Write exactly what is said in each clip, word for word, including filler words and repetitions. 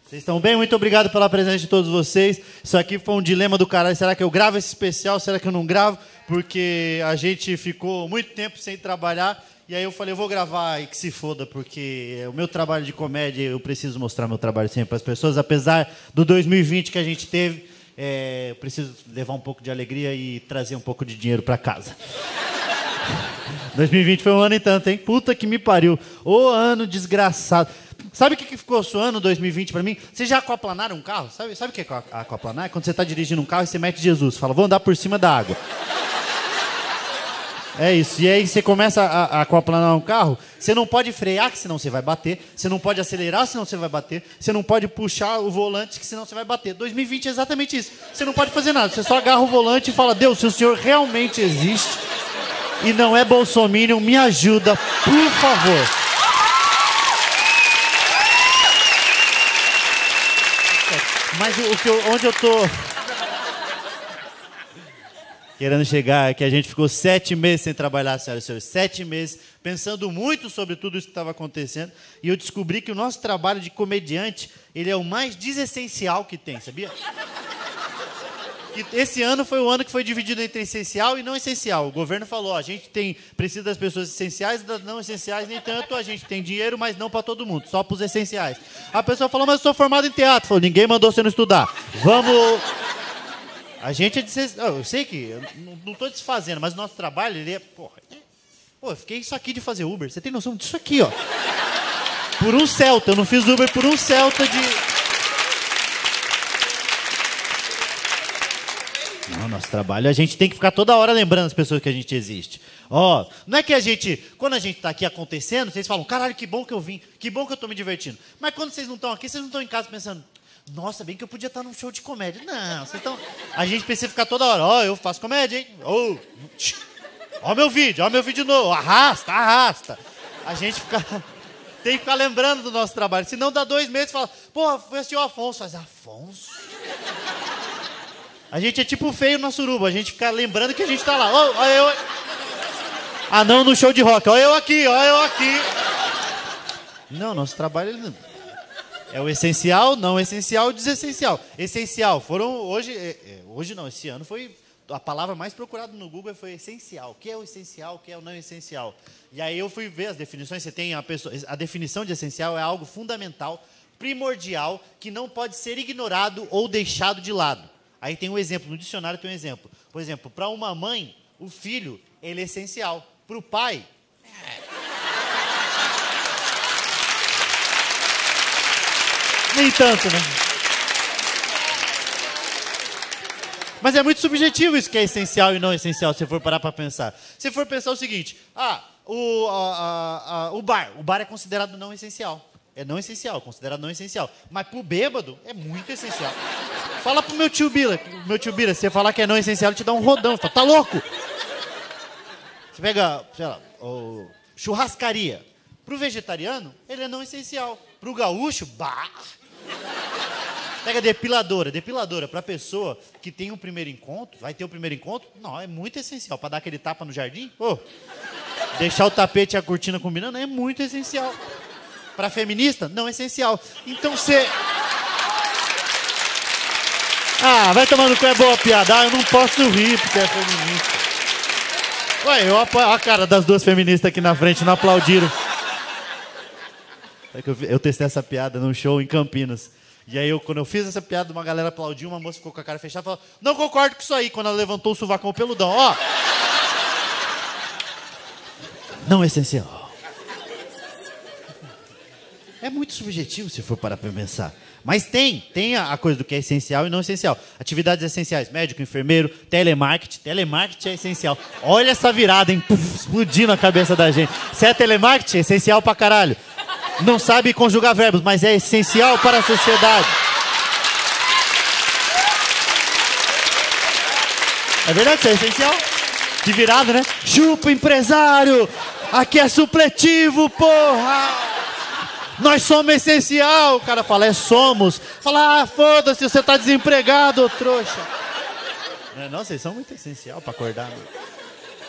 Vocês estão bem? Muito obrigado pela presença de todos vocês. Isso aqui foi um dilema do caralho. Será que eu gravo esse especial? Será que eu não gravo? Porque a gente ficou muito tempo sem trabalhar. E aí eu falei, eu vou gravar e que se foda, porque o meu trabalho de comédia, eu preciso mostrar meu trabalho sempre para as pessoas. Apesar do dois mil e vinte que a gente teve, é, eu preciso levar um pouco de alegria e trazer um pouco de dinheiro para casa. dois mil e vinte foi um ano e tanto, hein? Puta que me pariu. Ô ano desgraçado. Sabe o que, que ficou suando dois mil e vinte pra mim? Vocês já aquaplanaram um carro? Sabe, sabe o que é aquaplanar? É quando você tá dirigindo um carro e você mete Jesus. Fala, vou andar por cima da água. É isso. E aí você começa a, a aquaplanar um carro, você não pode frear, que senão você vai bater. Você não pode acelerar, senão você vai bater. Você não pode puxar o volante, que senão você vai bater. dois mil e vinte é exatamente isso. Você não pode fazer nada. Você só agarra o volante e fala, Deus, se o Senhor realmente existe e não é bolsominion, me ajuda, por favor. Mas o, o que eu, onde eu tô querendo chegar é que a gente ficou sete meses sem trabalhar, senhoras e senhores. Sete meses pensando muito sobre tudo isso que estava acontecendo. E eu descobri que o nosso trabalho de comediante, ele é o mais desessencial que tem, sabia? Que esse ano foi o ano que foi dividido entre essencial e não essencial. O governo falou, ó, a gente tem, precisa das pessoas essenciais e das não essenciais, nem tanto. A gente tem dinheiro, mas não para todo mundo, só para os essenciais. A pessoa falou, mas eu sou formado em teatro. Falou, ninguém mandou você não estudar. Vamos... A gente é desessencial. Eu sei que, eu não estou desfazendo, mas o nosso trabalho, ele é... Porra, é... Pô, eu fiquei isso aqui de fazer Uber. Você tem noção disso aqui, ó. Por um Celta. Eu não fiz Uber por um Celta de... Não, nosso trabalho, a gente tem que ficar toda hora lembrando as pessoas que a gente existe. Ó, oh, não é que a gente, quando a gente tá aqui acontecendo, vocês falam, caralho, que bom que eu vim, que bom que eu tô me divertindo. Mas quando vocês não estão aqui, vocês não estão em casa pensando, nossa, bem que eu podia estar num show de comédia. Não, vocês estão... A gente precisa ficar toda hora, ó, oh, eu faço comédia, hein? Ó, oh, ó meu vídeo, ó meu vídeo novo, arrasta, arrasta. A gente fica... tem que ficar lembrando do nosso trabalho, senão dá dois meses e fala, pô, foi assistir o Afonso. Faz, Afonso? A gente é tipo feio na suruba, a gente fica lembrando que a gente tá lá. Ó, ó eu... Ah, não, no show de rock. Ó eu aqui, ó eu aqui. Não, nosso trabalho é o essencial, não essencial, desessencial. Essencial, foram hoje... Hoje não, esse ano foi... A palavra mais procurada no Google foi essencial. O que é o essencial, o que é o não essencial? E aí eu fui ver as definições. Você tem a pessoa... A definição de essencial é algo fundamental, primordial, que não pode ser ignorado ou deixado de lado. Aí tem um exemplo, no dicionário tem um exemplo. Por exemplo, para uma mãe, o filho, ele é essencial. Para o pai... É... Nem tanto, né? Mas é muito subjetivo isso que é essencial e não essencial, se for parar para pensar. Se for pensar o seguinte, ah, o, a, a, a, o bar, o bar é considerado não essencial. É não essencial, considerado não essencial. Mas pro bêbado, é muito essencial. Fala pro meu tio Bira, meu tio Bira, se você falar que é não essencial, ele te dá um rodão. Fala, tá louco? Você pega, sei lá, o churrascaria. Pro vegetariano, ele é não essencial. Pro gaúcho, bah! Pega depiladora. Depiladora, pra pessoa que tem um primeiro encontro, vai ter o primeiro encontro, não, é muito essencial. Pra dar aquele tapa no jardim, oh, deixar o tapete e a cortina combinando, é muito essencial. Pra feminista, não é essencial. Então você... Ah, vai tomando cu, é boa piada. Ah, eu não posso rir porque é feminista. Ué, eu apoio a cara das duas feministas aqui na frente, não aplaudiram. É que eu, eu testei essa piada num show em Campinas. E aí, eu, quando eu fiz essa piada, uma galera aplaudiu, uma moça ficou com a cara fechada e falou, não concordo com isso aí, quando ela levantou o sovacão peludão. Ó! Não é essencial. É muito subjetivo, se for parar pra pensar. Mas tem, tem a, a coisa do que é essencial e não essencial. Atividades essenciais, médico, enfermeiro, telemarketing. Telemarketing é essencial. Olha essa virada, hein? Puf, explodindo a cabeça da gente. Se é telemarketing, é essencial pra caralho. Não sabe conjugar verbos, mas é essencial para a sociedade. É verdade, isso é essencial. Que virada, né? Chupa, empresário! Aqui é supletivo, porra! Nós somos essencial. O cara fala, é somos. Fala, ah, foda-se, você tá desempregado, ô trouxa. Não, não, vocês são muito essencial para acordar. Né?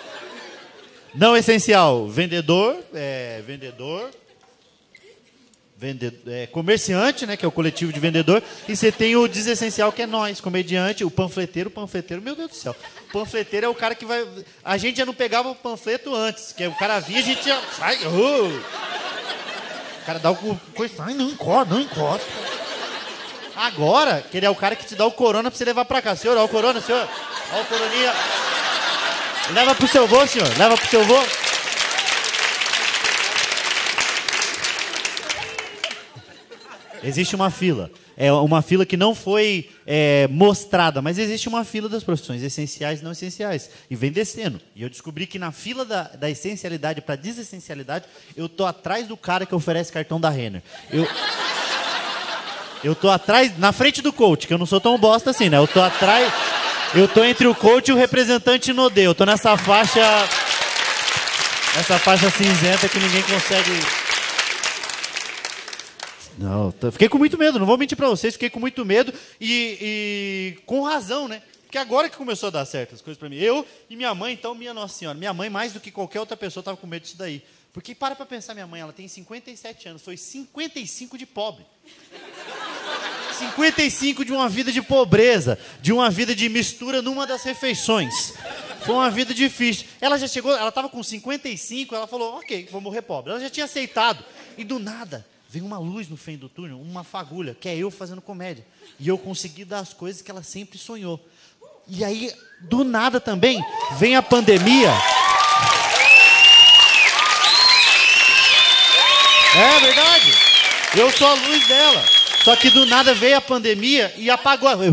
Não essencial, vendedor, é, vendedor. vendedor, é, comerciante, né, que é o coletivo de vendedor, e você tem o desessencial, que é nós, comediante, o panfleteiro, o panfleteiro, meu Deus do céu. O panfleteiro é o cara que vai... A gente já não pegava o panfleto antes, que o cara vinha, a gente já... Sai, uh, o cara dá o... Coisa, ai, não encosta, não encosta. Agora, que ele é o cara que te dá o corona pra você levar pra cá. Senhor, ó o corona, senhor. Ó o coroninha. Leva pro seu vô, senhor. Leva pro seu vô. Existe uma fila. É uma fila que não foi é, mostrada, mas existe uma fila das profissões essenciais e não essenciais. E vem descendo. E eu descobri que na fila da, da essencialidade para desessencialidade, eu tô atrás do cara que oferece cartão da Renner. Eu... Eu tô atrás, na frente do coach, que eu não sou tão bosta assim, né? Eu tô atrás, eu tô entre o coach e o representante no D. Eu tô nessa faixa, essa faixa cinzenta que ninguém consegue... Não, tô, fiquei com muito medo, não vou mentir pra vocês, fiquei com muito medo e, e com razão, né? Porque agora que começou a dar certo as coisas pra mim. Eu e minha mãe, então, minha Nossa Senhora, minha mãe, mais do que qualquer outra pessoa, tava com medo disso daí. Porque para pra pensar, minha mãe, ela tem cinquenta e sete anos, foi cinquenta e cinco de pobre. cinquenta e cinco de uma vida de pobreza, de uma vida de mistura numa das refeições. Foi uma vida difícil. Ela já chegou, ela estava com cinquenta e cinco, ela falou, ok, vou morrer pobre. Ela já tinha aceitado. E do nada, veio uma luz no fim do túnel, uma fagulha, que é eu fazendo comédia. E eu consegui dar as coisas que ela sempre sonhou. E aí, do nada também, vem a pandemia... É verdade. Eu sou a luz dela. Só que do nada veio a pandemia e apagou. Eu...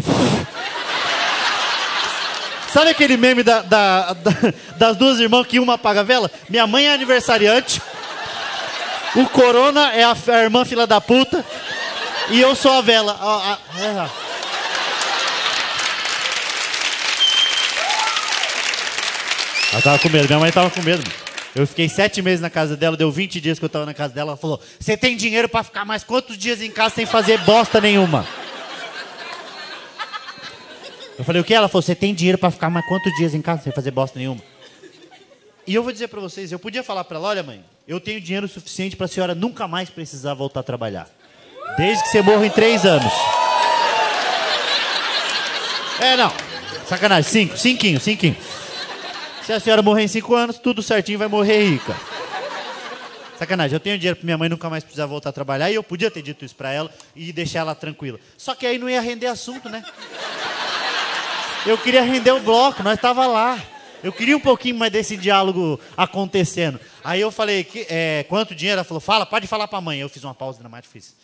Sabe aquele meme da, da, da, das duas irmãs que uma apaga a vela? Minha mãe é aniversariante. O corona é a, a irmã filha da puta. E eu sou a vela. A, a, a... Ela tava com medo. Minha mãe tava com medo. Eu fiquei sete meses na casa dela, deu vinte dias que eu tava na casa dela. Ela falou, você tem dinheiro pra ficar mais quantos dias em casa sem fazer bosta nenhuma? Eu falei, o que? Ela falou, você tem dinheiro pra ficar mais quantos dias em casa sem fazer bosta nenhuma? E eu vou dizer pra vocês, eu podia falar pra ela, olha mãe, eu tenho dinheiro suficiente pra senhora nunca mais precisar voltar a trabalhar. Desde que você morra em três anos. É, não. Sacanagem, cinco, cinquinho, cinquinho. Se a senhora morrer em cinco anos, tudo certinho, vai morrer rica. Sacanagem, eu tenho dinheiro pra minha mãe nunca mais precisar voltar a trabalhar e eu podia ter dito isso pra ela e deixar ela tranquila. Só que aí não ia render assunto, né? Eu queria render o bloco, nós tava lá. Eu queria um pouquinho mais desse diálogo acontecendo. Aí eu falei, que, é, quanto dinheiro? Ela falou, fala, pode falar pra mãe. Eu fiz uma pausa dramática, fiz...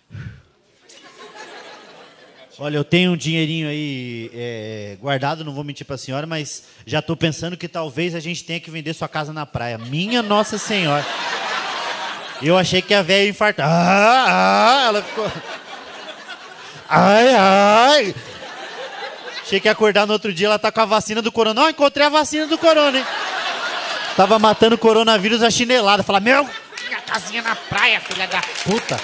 Olha, eu tenho um dinheirinho aí é, guardado, não vou mentir pra senhora, mas já estou pensando que talvez a gente tenha que vender sua casa na praia. Minha Nossa Senhora. Eu achei que a velha ia infartar. Ah, ah, ela ficou... Ai, ai. Achei que ia acordar no outro dia, ela tá com a vacina do corona. Não, encontrei a vacina do corona, hein? Tava matando o coronavírus a chinelada. Fala, meu, minha casinha na praia, filha da puta.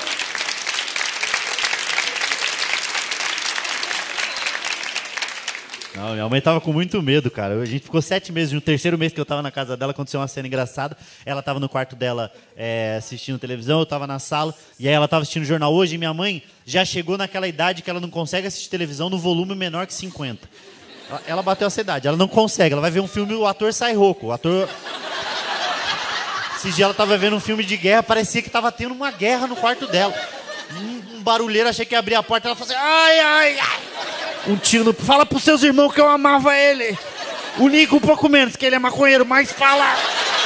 Não, minha mãe tava com muito medo, cara. A gente ficou sete meses, no terceiro mês que eu tava na casa dela, aconteceu uma cena engraçada. Ela tava no quarto dela é, assistindo televisão, eu tava na sala, e aí ela tava assistindo o Jornal Hoje, e minha mãe já chegou naquela idade que ela não consegue assistir televisão no volume menor que cinquenta. Ela, ela bateu essa idade, ela não consegue, ela vai ver um filme, o ator sai rouco, o ator... Esse dia ela tava vendo um filme de guerra, parecia que tava tendo uma guerra no quarto dela. Um, um barulheiro, achei que ia abrir a porta, ela falou assim, ai, ai, ai. Um tiro no... Fala pros seus irmãos que eu amava ele. O Nico um pouco menos, que ele é maconheiro, mas fala.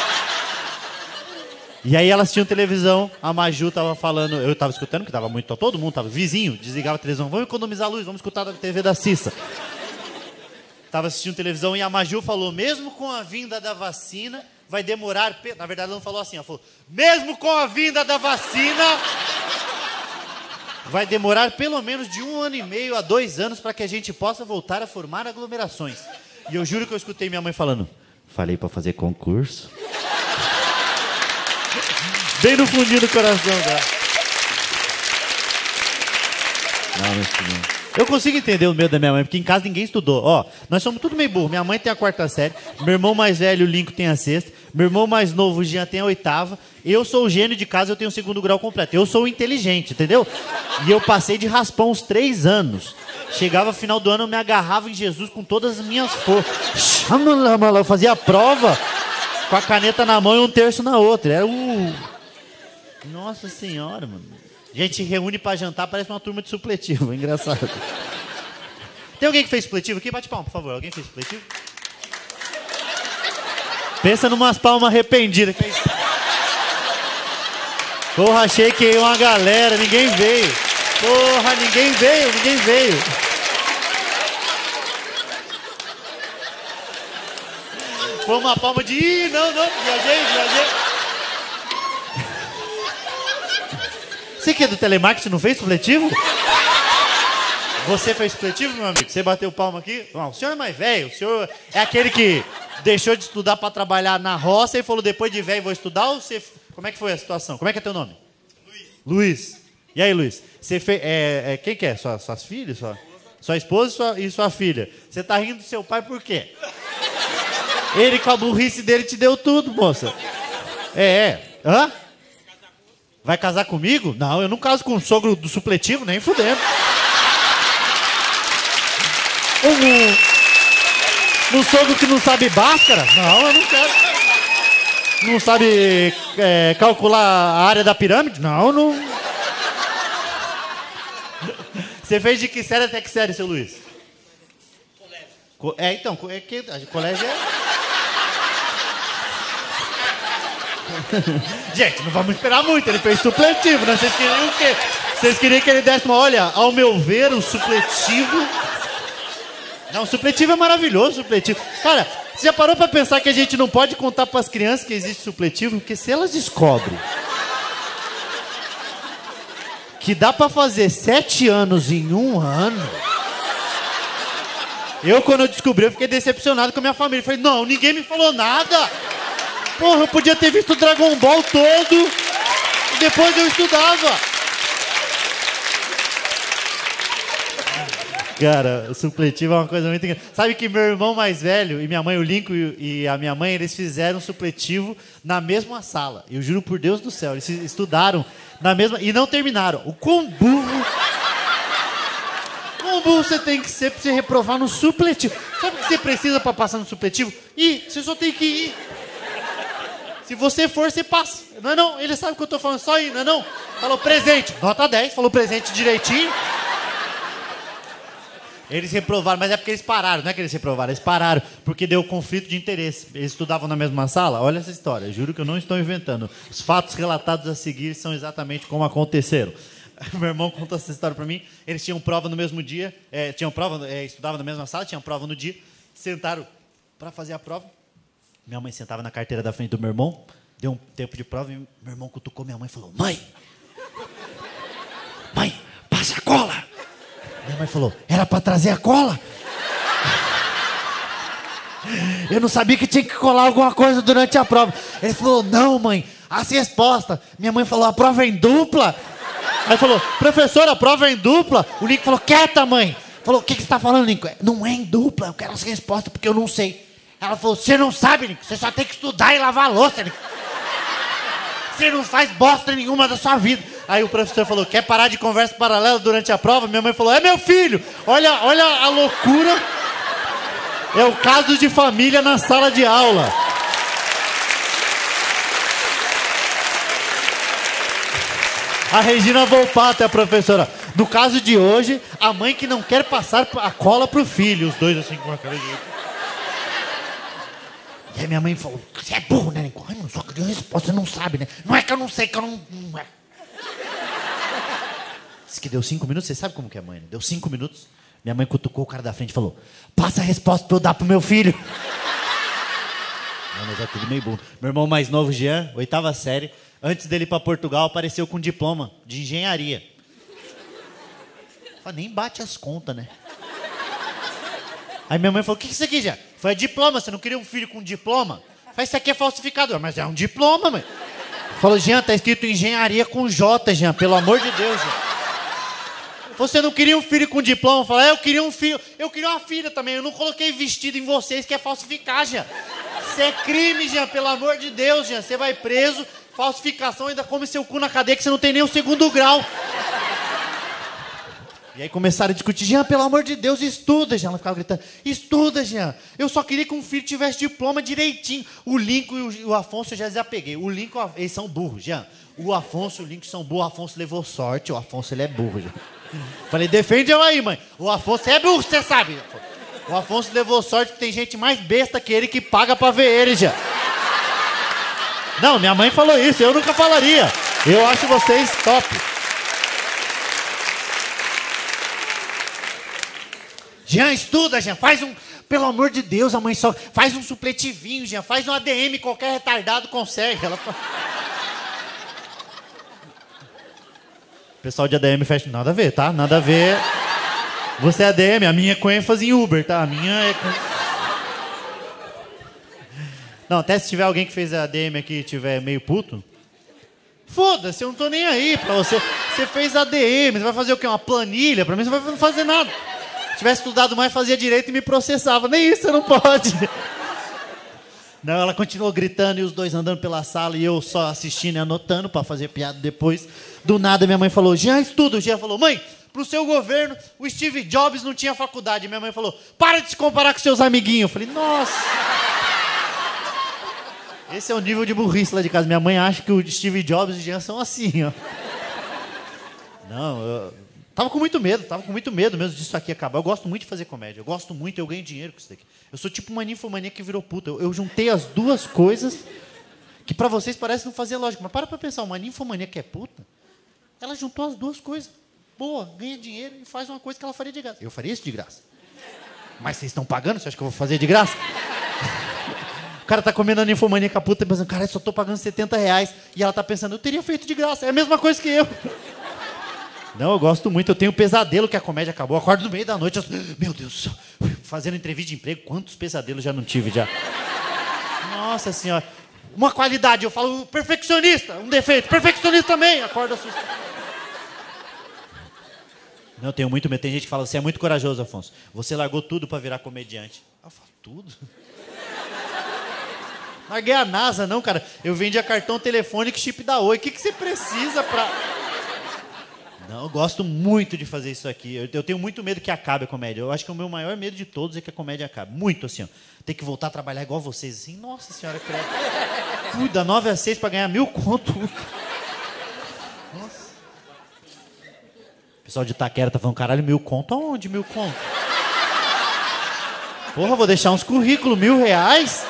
E aí ela assistiu televisão, a Maju tava falando, eu tava escutando, que tava muito, todo mundo tava, vizinho, desligava a televisão, vamos economizar a luz, vamos escutar a T V da Cissa. Tava assistindo televisão e a Maju falou, mesmo com a vinda da vacina, vai demorar, na verdade ela não falou assim, ela falou, mesmo com a vinda da vacina... Vai demorar pelo menos de um ano e meio a dois anos para que a gente possa voltar a formar aglomerações. E eu juro que eu escutei minha mãe falando, falei para fazer concurso. Bem no fundinho do coração dela. Não, não estudou. Eu consigo entender o medo da minha mãe, porque em casa ninguém estudou. Ó, nós somos tudo meio burro. Minha mãe tem a quarta série, meu irmão mais velho, o Lincoln, tem a sexta. Meu irmão mais novo, o Jean, tem a oitava. Eu sou o gênio de casa, eu tenho o segundo grau completo. Eu sou o inteligente, entendeu? E eu passei de raspão uns três anos. Chegava final do ano, eu me agarrava em Jesus com todas as minhas forças. Eu fazia a prova com a caneta na mão e um terço na outra. Era o... Nossa Senhora, mano. A gente reúne pra jantar, parece uma turma de supletivo. É engraçado. Tem alguém que fez supletivo aqui? Bate palma, por favor. Alguém fez supletivo? Pensa numas palmas arrependidas. Porra, achei que ia uma galera, ninguém veio. Porra, ninguém veio, ninguém veio. Foi uma palma de... Ih, não, não, viajei, viajei. Você que é do telemarketing não fez supletivo? Você fez supletivo, meu amigo? Você bateu palma aqui? Não, o senhor é mais velho, o senhor é aquele que deixou de estudar para trabalhar na roça e falou, depois de velho vou estudar, ou você... Como é que foi a situação? Como é que é teu nome? Luiz. Luiz. E aí, Luiz? Você fez... É, é, quem que é? Sua, suas filhas? Sua, sua esposa e sua, e sua filha. Você tá rindo do seu pai por quê? Ele, com a burrice dele, te deu tudo, moça. É, é. Hã? Vai casar comigo? Não, eu não caso com o sogro do supletivo, nem fudendo. Um, um sogro que não sabe báscara? Não, eu não quero. Não sabe é, calcular a área da pirâmide? Não, não. Você fez de que série até que série, seu Luiz? Colégio. É, então, é que, colégio é... Gente, não vamos esperar muito, ele fez supletivo, né? Vocês queriam o quê? Vocês queriam que ele desse uma... Olha, ao meu ver, o supletivo... Não, o supletivo é maravilhoso, supletivo. Cara, você já parou pra pensar que a gente não pode contar pras crianças que existe supletivo? Porque se elas descobrem que dá pra fazer sete anos em um ano... Eu, quando eu descobri, eu fiquei decepcionado com a minha família. Eu falei, não, ninguém me falou nada. Porra, eu podia ter visto o Dragon Ball todo e depois eu estudava. Cara, o supletivo é uma coisa muito engraçada. Sabe que meu irmão mais velho e minha mãe, o Lincoln e a minha mãe, eles fizeram supletivo na mesma sala. Eu juro por Deus do céu, eles estudaram na mesma... E não terminaram. O quão burro... Quão burro você tem que ser pra você reprovar no supletivo? Sabe o que você precisa pra passar no supletivo? Ir, você só tem que ir. Se você for, você passa. Não é não, ele sabe o que eu tô falando, só ir, não é não? Falou presente, nota dez, falou presente direitinho. Eles reprovaram, mas é porque eles pararam, não é que eles reprovaram, eles pararam, porque deu conflito de interesse. Eles estudavam na mesma sala, olha essa história, juro que eu não estou inventando. Os fatos relatados a seguir são exatamente como aconteceram. Meu irmão contou essa história pra mim, eles tinham prova no mesmo dia, é, tinham prova, é, estudavam na mesma sala, tinham prova no dia, sentaram pra fazer a prova. Minha mãe sentava na carteira da frente do meu irmão, deu um tempo de prova e meu irmão cutucou minha mãe e falou, mãe, mãe, passa a cola. Minha mãe falou, era pra trazer a cola? Eu não sabia que tinha que colar alguma coisa durante a prova. Ele falou, não, mãe, as respostas. Minha mãe falou, a prova é em dupla. Aí falou, professor, a prova é em dupla. O Lincoln falou, quieta, mãe. Falou, o que, que você tá falando, Lincoln? Não é em dupla, eu quero as respostas porque eu não sei. Ela falou, você não sabe, Lincoln, você só tem que estudar e lavar a louça, Lincoln. Você não faz bosta nenhuma da sua vida. Aí o professor falou, quer parar de conversa paralela durante a prova? Minha mãe falou, é meu filho, olha, olha a loucura. É o caso de família na sala de aula. A Regina Volpato é a professora. No caso de hoje, a mãe que não quer passar a cola pro filho. Os dois assim com a cara de... E aí minha mãe falou, você é burro, né, Lincoln? Ai, não só que resposta, você não sabe, né? Não é que eu não sei, que eu não... não é. Disse que deu cinco minutos, você sabe como que é mãe, né? Deu cinco minutos, minha mãe cutucou o cara da frente e falou, passa a resposta pra eu dar pro meu filho. Não, mas é tudo meio burro. Meu irmão mais novo, Jean, oitava série, antes dele ir pra Portugal, apareceu com diploma de engenharia. Falei, nem bate as contas, né? Aí minha mãe falou, o que é isso aqui, Jean? Foi diploma, você não queria um filho com diploma? Falei, isso aqui é falsificador. Mas é um diploma, mãe. Falou, Jean, tá escrito engenharia com J, Jean, pelo amor de Deus, Jean. Você não queria um filho com diploma? Falei, é, eu queria um filho, eu queria uma filha também, eu não coloquei vestido em vocês que é falsificar, Jean. Isso é crime, Jean, pelo amor de Deus, Jean. Você vai preso, falsificação, ainda come seu cu na cadeia que você não tem nem o segundo grau. E aí começaram a discutir, Jean, pelo amor de Deus, estuda, Jean. Ela ficava gritando, estuda, Jean. Eu só queria que um filho tivesse diploma direitinho. O Lincoln e o, o Afonso eu já desapeguei. O Lincoln, eles são burros, Jean. O Afonso e o Lincoln são burros. O Afonso levou sorte, o Afonso, ele é burro, Jean. Falei, defende eu aí, mãe. O Afonso é burro, você sabe. O Afonso levou sorte porque tem gente mais besta que ele que paga pra ver ele, Jean. Não, minha mãe falou isso, eu nunca falaria. Eu acho vocês top. Jean, estuda, Jean, faz um... Pelo amor de Deus, a mãe só... Faz um supletivinho, Jean, faz um A D M, qualquer retardado consegue. Ela fala... O pessoal de A D M fecha... Nada a ver, tá? Nada a ver. Você é A D M, a minha é com ênfase em Uber, tá? A minha é com... Não, até se tiver alguém que fez A D M aqui e tiver meio puto... Foda-se, eu não tô nem aí pra você. Você fez A D M, você vai fazer o quê? Uma planilha? Pra mim você vai não fazer nada. Se tivesse estudado mais, fazia direito e me processava. Nem isso você não pode. Não, ela continuou gritando e os dois andando pela sala e eu só assistindo e anotando para fazer piada depois. Do nada minha mãe falou, Jean, estuda. O Jean falou, mãe, pro seu governo o Steve Jobs não tinha faculdade. Minha mãe falou, para de se comparar com seus amiguinhos. Eu falei, nossa. Esse é o nível de burrice lá de casa. Minha mãe acha que o Steve Jobs e o Jean são assim, ó. Não, eu... Tava com muito medo, tava com muito medo mesmo disso aqui acabar. Eu gosto muito de fazer comédia, eu gosto muito, eu ganho dinheiro com isso daqui. Eu sou tipo uma ninfomania que virou puta. Eu, eu juntei as duas coisas que pra vocês parece não fazer lógica. Mas para pra pensar, uma ninfomania que é puta, ela juntou as duas coisas. Boa, ganha dinheiro e faz uma coisa que ela faria de graça. Eu faria isso de graça. Mas vocês estão pagando? Você acha que eu vou fazer de graça? O cara tá comendo a ninfomania com a puta e pensando, cara, eu só tô pagando setenta reais. E ela tá pensando, eu teria feito de graça. É a mesma coisa que eu. Não, eu gosto muito. Eu tenho pesadelo que a comédia acabou. Eu acordo no meio da noite. Eu... Meu Deus do céu. Fazendo entrevista de emprego. Quantos pesadelos já não tive já? Nossa senhora. Uma qualidade. Eu falo perfeccionista. Um defeito. Perfeccionista também. Acordo assustado. Não, eu tenho muito medo. Tem gente que fala, você é muito corajoso, Afonso. Você largou tudo pra virar comediante. Eu falo, tudo? Larguei a NASA, não, cara. Eu vendia cartão telefônico e chip da Oi. O que, que você precisa pra... Não, eu gosto muito de fazer isso aqui. Eu, eu tenho muito medo que acabe a comédia. Eu acho que o meu maior medo de todos é que a comédia acabe. Muito, assim, ó. Ter que voltar a trabalhar igual vocês, assim. Nossa senhora, credo. Ui, da nove às seis pra ganhar mil conto. Nossa. O pessoal de Itaquera tá falando, caralho, mil conto? Aonde mil conto? Porra, vou deixar uns currículos, mil reais?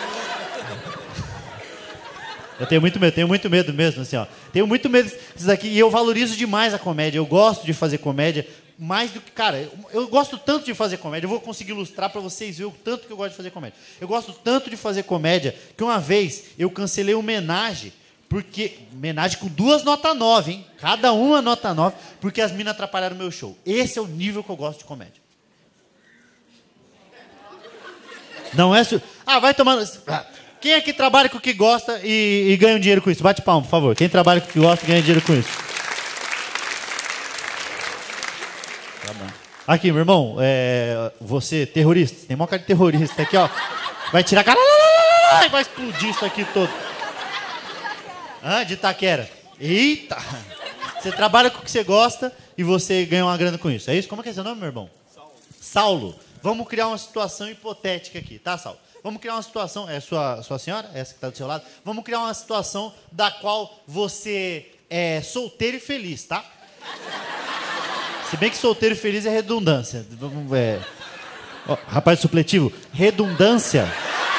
Eu tenho muito medo, tenho muito medo mesmo, assim, ó. Tenho muito medo disso daqui. E eu valorizo demais a comédia. Eu gosto de fazer comédia mais do que... Cara, eu, eu gosto tanto de fazer comédia. Eu vou conseguir ilustrar pra vocês verem o tanto que eu gosto de fazer comédia. Eu gosto tanto de fazer comédia que uma vez eu cancelei uma homenagem, porque... Homenagem com duas notas nove, hein? Cada uma nota nove, porque as minas atrapalharam o meu show. Esse é o nível que eu gosto de comédia. Não é... Su... Ah, vai tomando... Quem é que trabalha com o que gosta e, e ganha um dinheiro com isso? Bate palma, por favor. Quem trabalha com o que gosta e ganha dinheiro com isso? Tá bom. Aqui, meu irmão, é, você, terrorista, tem uma cara de terrorista aqui, ó. Vai tirar a cara e vai explodir isso aqui todo. Ah, de Itaquera. Eita! Você trabalha com o que você gosta e você ganha uma grana com isso. É isso? Como é que é seu nome, meu irmão? Saulo. Saulo. Vamos criar uma situação hipotética aqui, tá, Saulo? Vamos criar uma situação... É sua, sua senhora? Essa que está do seu lado? Vamos criar uma situação da qual você é solteiro e feliz, tá? Se bem que solteiro e feliz é redundância. Vamos ver. Oh, rapaz supletivo. Redundância.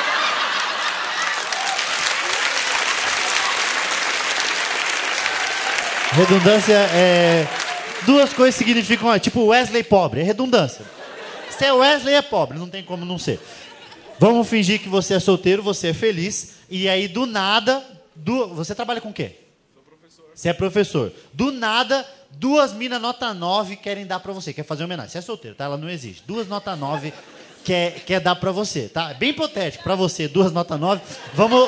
Redundância é... Duas coisas significam... Tipo Wesley pobre. É redundância. Se é Wesley, é pobre. Não tem como não ser. Vamos fingir que você é solteiro, você é feliz, e aí do nada... Du... Você trabalha com o quê? Sou professor. Você é professor. Do nada, duas minas nota nove querem dar pra você, quer fazer homenagem. Você é solteiro, tá? Ela não existe. Duas nota nove quer, quer dar pra você, tá? É bem hipotético pra você, duas nota nove. Vamos...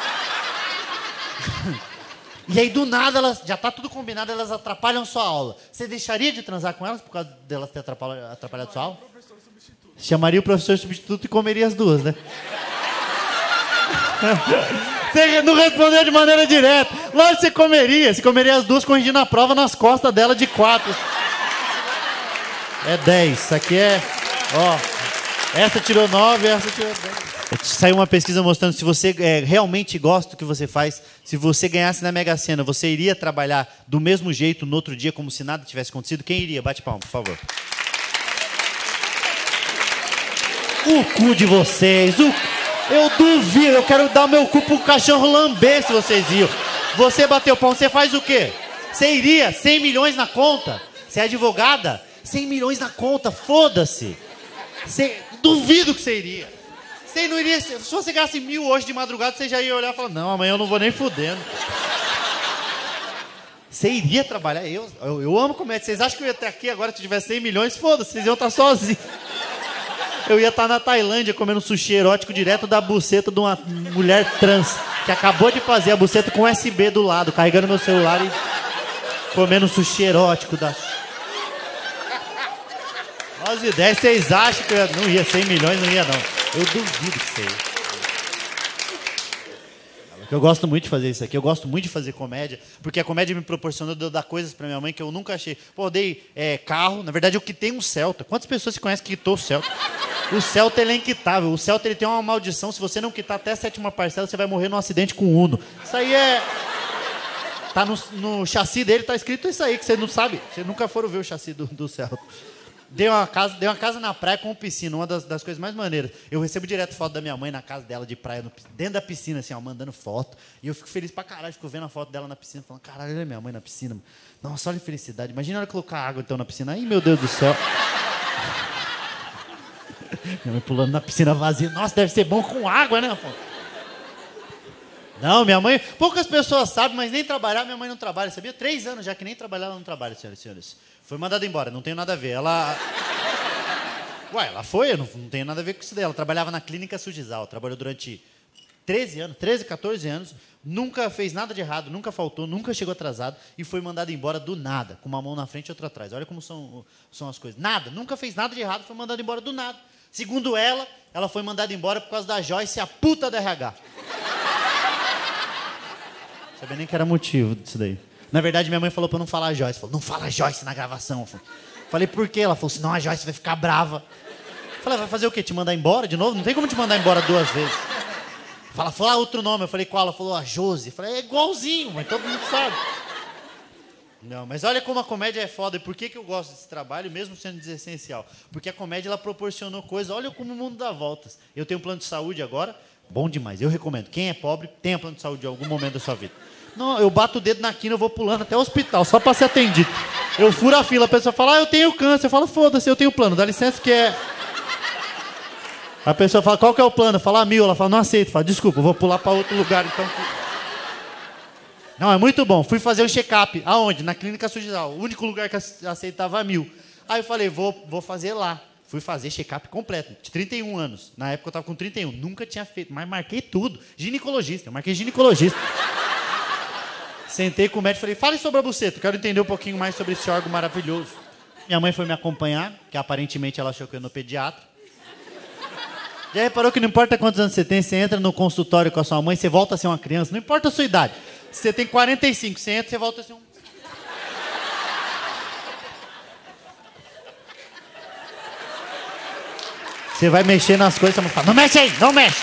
E aí do nada, elas, já tá tudo combinado, elas atrapalham sua aula. Você deixaria de transar com elas por causa delas ter atrapalhado, atrapalhado sua aula? Chamaria o professor substituto e comeria as duas, né? Você não respondeu de maneira direta. Lógico que você comeria. Você comeria as duas corrigindo a prova nas costas dela de quatro. É dez. Isso aqui é... Ó, essa tirou nove, essa tirou dez. Saiu uma pesquisa mostrando se você é, realmente gosta do que você faz, se você ganhasse na Mega Sena, você iria trabalhar do mesmo jeito no outro dia, como se nada tivesse acontecido? Quem iria? Bate palma, por favor. O cu de vocês, o... eu duvido, eu quero dar meu cu pro cachorro lamber se vocês iam. Você bateu pau, você faz o quê? Você iria? cem milhões na conta? Você é advogada? cem milhões na conta, foda-se. Você... Duvido que você iria. Você não iria... Se você ganhasse mil hoje de madrugada, você já ia olhar e falar, não, amanhã eu não vou nem fudendo. Você iria trabalhar? Eu, eu, eu amo comédia. Vocês acham que eu ia estar aqui agora se tivesse cem milhões? Foda-se, vocês iam estar sozinhos. Eu ia estar na Tailândia comendo sushi erótico direto da buceta de uma mulher trans que acabou de fazer a buceta com U S B do lado, carregando meu celular e comendo sushi erótico da... As ideias, vocês acham que eu ia... não ia, cem milhões não ia não. Eu duvido que você ia. Eu gosto muito de fazer isso aqui, eu gosto muito de fazer comédia, porque a comédia me proporcionou de eu dar coisas pra minha mãe que eu nunca achei. Pô, eu dei é, carro, na verdade eu quitei um Celta. Quantas pessoas se conhecem que quitou o Celta? O Celta, ele é inquitável. O Celta, ele tem uma maldição. Se você não quitar até a sétima parcela, você vai morrer num acidente com o Uno. Isso aí é... Tá no, no chassi dele, tá escrito isso aí, que você não sabe. Vocês nunca foram ver o chassi do, do Celta. Dei uma, casa, dei uma casa na praia com piscina, uma das, das coisas mais maneiras. Eu recebo direto foto da minha mãe na casa dela de praia, no, dentro da piscina, assim, ó, mandando foto. E eu fico feliz pra caralho, fico vendo a foto dela na piscina, falando, caralho, olha minha mãe na piscina. Nossa, olha que felicidade. Imagina a hora que colocar água então na piscina. Ai, meu Deus do céu. Minha mãe pulando na piscina vazia. Nossa, deve ser bom com água, né? Não, minha mãe... Poucas pessoas sabem, mas nem trabalhar, minha mãe não trabalha, sabia? Três anos já que nem trabalhar, ela não trabalha, senhoras e senhores. Foi mandada embora, não tenho nada a ver. Ela... Ué, ela foi, eu não, não tenho nada a ver com isso dela. Ela trabalhava na clínica Sujizal, trabalhou durante treze anos, treze, quatorze anos, nunca fez nada de errado, nunca faltou, nunca chegou atrasado e foi mandada embora do nada, com uma mão na frente e outra atrás. Olha como são, são as coisas. Nada, nunca fez nada de errado, foi mandada embora do nada. Segundo ela, ela foi mandada embora por causa da Joyce, a puta da R H. Não sabia nem que era motivo disso daí. Na verdade, minha mãe falou pra eu não falar Joyce. Falou, não fala Joyce na gravação. Falei, por quê? Ela falou, senão a Joyce vai ficar brava. Falei, vai fazer o quê? Te mandar embora de novo? Não tem como te mandar embora duas vezes. Fala, fala outro nome. Eu falei, qual? Ela falou, a Josi. Eu falei, é igualzinho, mas todo mundo sabe. Não, mas olha como a comédia é foda. E por que, que eu gosto desse trabalho, mesmo sendo desessencial? Porque a comédia, ela proporcionou coisas. Olha como o mundo dá voltas. Eu tenho um plano de saúde agora. Bom demais. Eu recomendo. Quem é pobre, tenha plano de saúde em algum momento da sua vida. Não, eu bato o dedo na quina, eu vou pulando até o hospital, só pra ser atendido. Eu furo a fila, a pessoa fala, ah, eu tenho câncer. Eu falo, foda-se, eu tenho plano, dá licença que é... A pessoa fala, qual que é o plano? Eu falo, ah, mil. Ela fala, não aceito. Eu falo, desculpa, eu vou pular pra outro lugar, então... Não, é muito bom. Fui fazer um check-up. Aonde? Na clínica Sujizal. O único lugar que aceitava mil. Aí eu falei, vou, vou fazer lá. Fui fazer check-up completo, de trinta e um anos. Na época eu tava com trinta e um. Nunca tinha feito, mas marquei tudo. Ginecologista, eu marquei ginecologista. Sentei com o médico e falei, fale sobre a buceta, quero entender um pouquinho mais sobre esse órgão maravilhoso. Minha mãe foi me acompanhar, que aparentemente ela achou que eu ia no pediatra. Já reparou que não importa quantos anos você tem, você entra no consultório com a sua mãe, você volta a ser uma criança, não importa a sua idade. Se você tem quarenta e cinco, você entra, você volta a ser um... Você vai mexer nas coisas, você vai falar, não mexe aí, não mexe.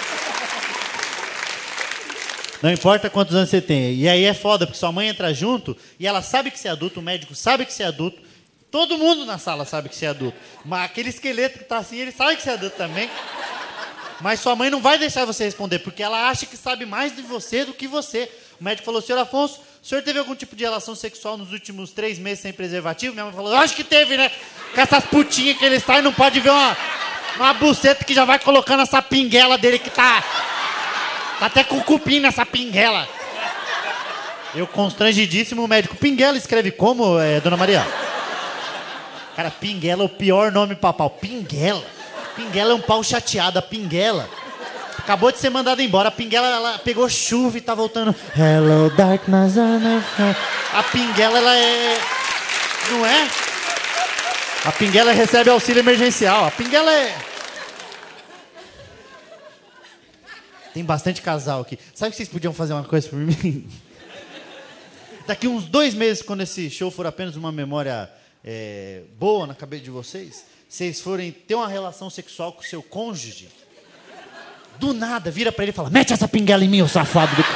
Não importa quantos anos você tem. E aí é foda, porque sua mãe entra junto e ela sabe que você é adulto, o médico sabe que você é adulto, todo mundo na sala sabe que você é adulto. Mas aquele esqueleto que tá assim, ele sabe que você é adulto também. Mas sua mãe não vai deixar você responder, porque ela acha que sabe mais de você do que você. O médico falou, senhor Afonso, o senhor teve algum tipo de relação sexual nos últimos três meses sem preservativo? Minha mãe falou, eu acho que teve, né? Com essas putinhas que ele sai, não pode ver uma, uma buceta que já vai colocando essa pinguela dele que tá... Tá até com cupim nessa pinguela. Eu constrangidíssimo, o médico. Pinguela escreve como, é, dona Maria? Cara, pinguela é o pior nome pra pau. Pinguela. Pinguela é um pau chateado. A pinguela acabou de ser mandada embora. A pinguela, ela pegou chuva e tá voltando. Hello, darkness. A pinguela, ela é... Não é? A pinguela recebe auxílio emergencial. A pinguela é... Tem bastante casal aqui. Sabe que vocês podiam fazer uma coisa por mim? Daqui uns dois meses, quando esse show for apenas uma memória é, boa na cabeça de vocês, vocês forem ter uma relação sexual com o seu cônjuge, do nada, vira pra ele e fala, mete essa pinguela em mim, ô safado do...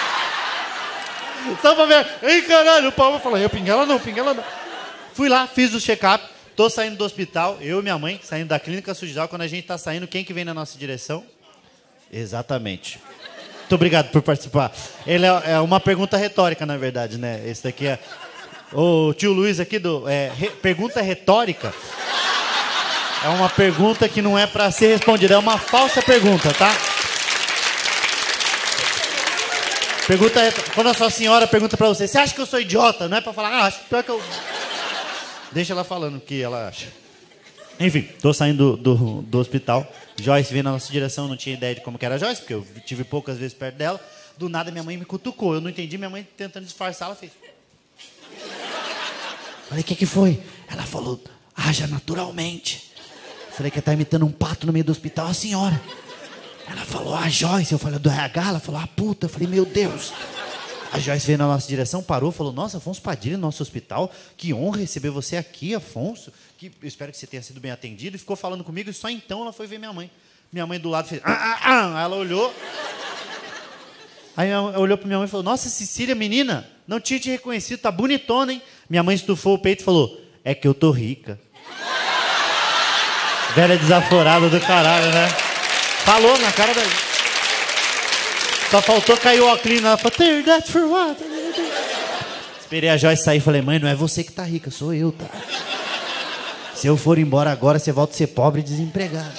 Só pra ver, ei caralho, o pau vai falar, eu pinguela não, pinguela não. Fui lá, fiz o check-up, tô saindo do hospital, eu e minha mãe, saindo da clínica Sujal, quando a gente tá saindo, quem que vem na nossa direção? Exatamente. Muito obrigado por participar. Ele é, é uma pergunta retórica, na verdade, né? Esse daqui é... O tio Luiz aqui do... É, re, pergunta retórica é uma pergunta que não é pra ser respondida, é uma falsa pergunta, tá? Pergunta retórica. Quando a sua senhora pergunta pra você, você acha que eu sou idiota? Não é pra falar, ah, acho pior que eu... Deixa ela falando o que ela acha. Enfim, tô saindo do, do, do hospital. Joyce veio na nossa direção, não tinha ideia de como que era a Joyce, porque eu tive poucas vezes perto dela. Do nada, minha mãe me cutucou. Eu não entendi, minha mãe tentando disfarçar, ela fez... Falei, o que que foi? Ela falou, haja naturalmente. Falei que ela tá imitando um pato no meio do hospital, a senhora. Ela falou, a Joyce. Eu falei, do R H? Ela falou, a puta. Eu falei, meu Deus. A Joyce veio na nossa direção, parou, falou, nossa, Afonso Padilha, no nosso hospital, que honra receber você aqui, Afonso. Que, eu espero que você tenha sido bem atendido. E ficou falando comigo, e só então ela foi ver minha mãe. Minha mãe do lado fez, ah, ah, ah. Aí ela olhou. Aí ela olhou pra minha mãe e falou, nossa, Cecília, menina, não tinha te reconhecido, tá bonitona, hein? Minha mãe estufou o peito e falou, é que eu tô rica. Velha desaforada do caralho, né? Falou na cara da... Só faltou cair o óculos, ela falou, turn that for what? Esperei a Joyce sair e falei, mãe, não é você que tá rica, sou eu, tá? Se eu for embora agora, você volta a ser pobre e desempregado.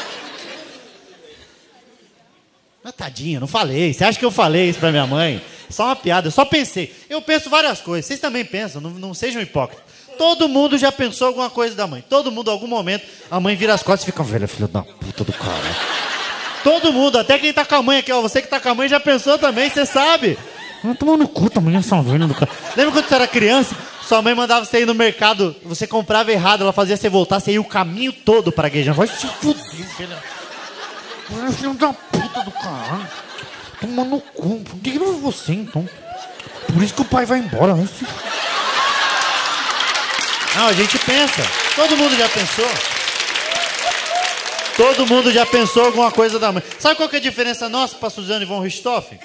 Mas tadinha, não falei. Você acha que eu falei isso pra minha mãe? Só uma piada, eu só pensei. Eu penso várias coisas, vocês também pensam, não, não sejam hipócritas. Todo mundo já pensou alguma coisa da mãe. Todo mundo, em algum momento, a mãe vira as costas e fica, velha filha da puta do cara. Todo mundo, até quem tá com a mãe aqui, ó. Você que tá com a mãe já pensou também, você sabe. Não toma no cu, tamanho essa velha do cara. Lembra quando você era criança? Sua mãe mandava você ir no mercado, você comprava errado, ela fazia você voltar, você ia o caminho todo pra igreja. Vai se fuder, filha. Filho da puta do caralho. Toma no cu. Por que não é você, então? Por isso que o pai vai embora, né? Não, a gente pensa. Todo mundo já pensou. Todo mundo já pensou alguma coisa da mãe. Sabe qual que é a diferença nossa pra Suzane von Richthofen?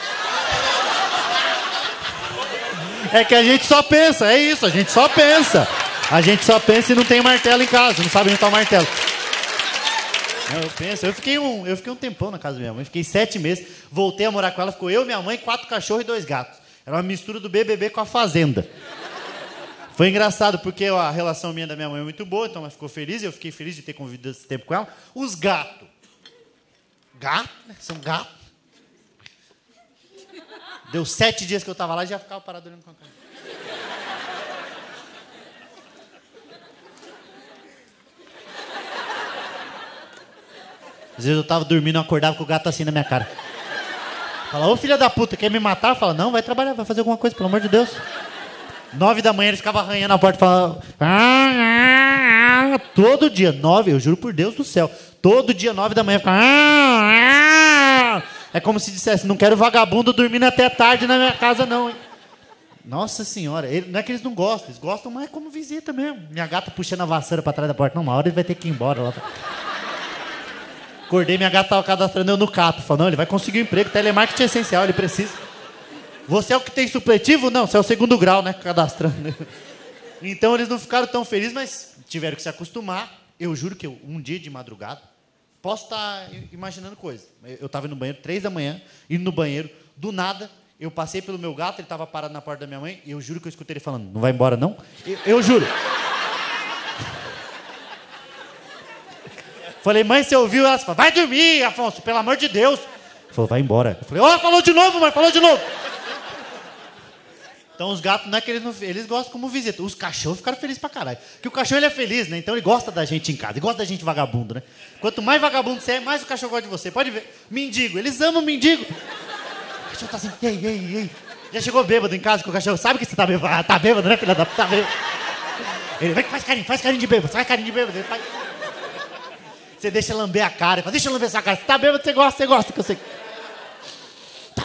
É que a gente só pensa, é isso, a gente só pensa. A gente só pensa e não tem martelo em casa, não sabe onde tá o martelo. Eu penso, eu fiquei, um, eu fiquei um tempão na casa da minha mãe, fiquei sete meses, voltei a morar com ela, ficou eu, minha mãe, quatro cachorros e dois gatos. Era uma mistura do B B B com a Fazenda. Foi engraçado, porque a relação minha da minha mãe é muito boa, então ela ficou feliz, e eu fiquei feliz de ter convivido esse tempo com ela. Os gatos. Gato, né? São gatos. Deu sete dias que eu tava lá e já ficava parado olhando com a cara. Às vezes eu tava dormindo, eu acordava com o gato assim na minha cara. Fala, ô filha da puta, quer me matar? Fala, não, vai trabalhar, vai fazer alguma coisa, pelo amor de Deus. Nove da manhã ele ficava arranhando a porta, falando... Ah, ah, ah, todo dia, nove, eu juro por Deus do céu. Todo dia, nove da manhã, ficava... Ah, ah. É como se dissesse, não quero vagabundo dormindo até tarde na minha casa, não, hein? Nossa senhora, ele, não é que eles não gostam, eles gostam, mas é como visita mesmo. Minha gata puxando a vassoura pra trás da porta. Não, uma hora ele vai ter que ir embora lá. Acordei, minha gata tava cadastrando eu no Cato. Falou, não, ele vai conseguir um emprego, telemarketing é essencial, ele precisa. Você é o que tem supletivo? Não, você é o segundo grau, né, cadastrando. Então eles não ficaram tão felizes, mas tiveram que se acostumar. Eu juro que eu, um dia de madrugada, posso estar imaginando coisa. Eu estava indo no banheiro, três da manhã, indo no banheiro, do nada, eu passei pelo meu gato, ele estava parado na porta da minha mãe, e eu juro que eu escutei ele falando, não vai embora não? Eu, eu juro. Falei, mãe, você ouviu? Ela falou, vai dormir, Afonso, pelo amor de Deus. Falou, vai embora. Eu falei, ó, oh, falou de novo, mãe, falou de novo. Então os gatos, não é que eles não... Eles gostam como visita. Os cachorros ficaram felizes pra caralho. Porque o cachorro, ele é feliz, né? Então ele gosta da gente em casa. Ele gosta da gente vagabundo, né? Quanto mais vagabundo você é, mais o cachorro gosta de você. Pode ver. Mendigo. Eles amam mendigo. O cachorro tá assim, ei, ei, ei. Já chegou bêbado em casa com o cachorro. Sabe que você tá bêbado? Ah, tá bêbado, né, filha da puta? Tá bêbado. Ele vai que faz carinho, faz carinho de bêbado. Faz carinho de bêbado. Ele faz... Você deixa lamber a cara. Fala, deixa eu lamber essa cara. Você tá bêbado, você gosta, você gosta. Que eu sei.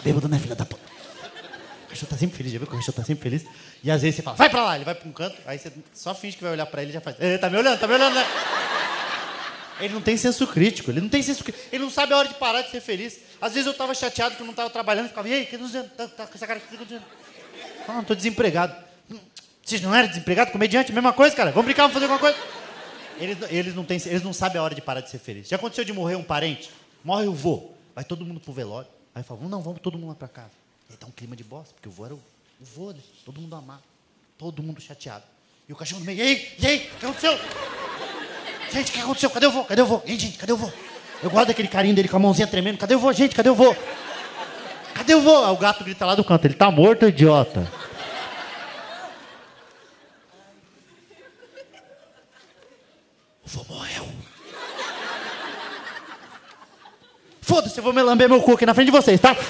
bêbado, né, filha da puta? O cachorro tá sempre feliz, já viu que o cachorro tá sempre feliz? E às vezes você fala, vai pra lá, ele vai pra um canto, aí você só finge que vai olhar pra ele e já faz, ele tá me olhando, tá me olhando, né? Ele não tem senso crítico, ele não tem senso crítico, ele não sabe a hora de parar de ser feliz. Às vezes eu tava chateado que eu não tava trabalhando, ficava, e aí, o que tá dizendo? Tá, tá com essa cara, o que tá dizendo? Ah, não, tô desempregado. Vocês não eram desempregados? Comediante, mesma coisa, cara, vamos brincar, vamos fazer alguma coisa. Eles, eles, não têm, eles não sabem a hora de parar de ser feliz. Já aconteceu de morrer um parente? Morre o vô, vai todo mundo pro velório. Aí fala, não, vamos todo mundo lá pra casa. Aí dá um clima de bosta, porque o vô era o, o vô, né? Todo mundo amado, todo mundo chateado. E o cachorro no meio, e aí, e aí, o que aconteceu? Gente, o que aconteceu? Cadê o vô? Cadê o vô? Ei, gente, cadê o vô? Eu gosto daquele carinho dele com a mãozinha tremendo. Cadê o vô, gente? Cadê o vô? Cadê o vô? Aí o gato grita lá do canto, ele tá morto, idiota. O vô morreu. Foda-se, eu vou me lamber meu cu aqui na frente de vocês, tá?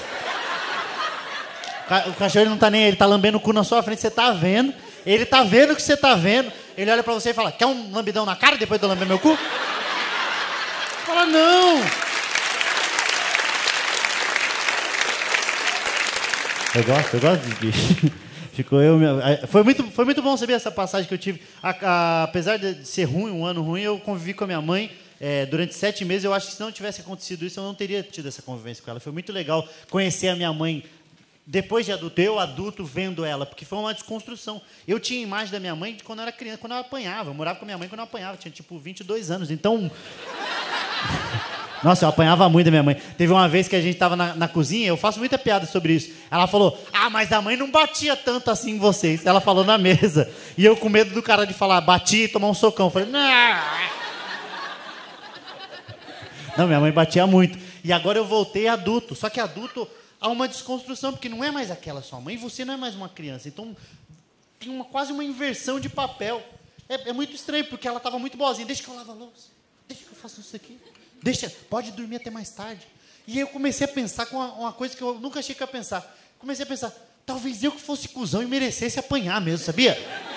O cachorro ele não tá nem aí, ele tá lambendo o cu na sua frente, você tá vendo. Ele tá vendo o que você tá vendo. Ele olha pra você e fala, quer um lambidão na cara depois de eu lamber meu cu? Fala, não. Eu gosto, eu gosto de bicho. Ficou eu, minha... foi, muito, foi muito bom saber essa passagem que eu tive. A, a, apesar de ser ruim, um ano ruim, eu convivi com a minha mãe é, durante sete meses. Eu acho que se não tivesse acontecido isso, eu não teria tido essa convivência com ela. Foi muito legal conhecer a minha mãe depois de adulto, eu adulto vendo ela, porque foi uma desconstrução. Eu tinha imagem da minha mãe de quando eu era criança, quando eu apanhava. Eu morava com a minha mãe quando eu apanhava, tinha tipo vinte e dois anos. Então... Nossa, eu apanhava muito da minha mãe. Teve uma vez que a gente estava na, na cozinha, eu faço muita piada sobre isso. Ela falou, ah, mas a mãe não batia tanto assim em vocês. Ela falou na mesa. E eu com medo do cara de falar, bati e tomar um socão. Eu falei, não. Não, minha mãe batia muito. E agora eu voltei adulto. Só que adulto há uma desconstrução, porque não é mais aquela sua mãe, você não é mais uma criança. Então tem uma, quase uma inversão de papel. É, é muito estranho, porque ela estava muito boazinha. Deixa que eu lavo a louça. Deixa que eu faça isso aqui. Deixa, pode dormir até mais tarde. E aí eu comecei a pensar com uma, uma coisa que eu nunca achei que ia pensar. Comecei a pensar, talvez eu que fosse cuzão e merecesse apanhar mesmo, sabia?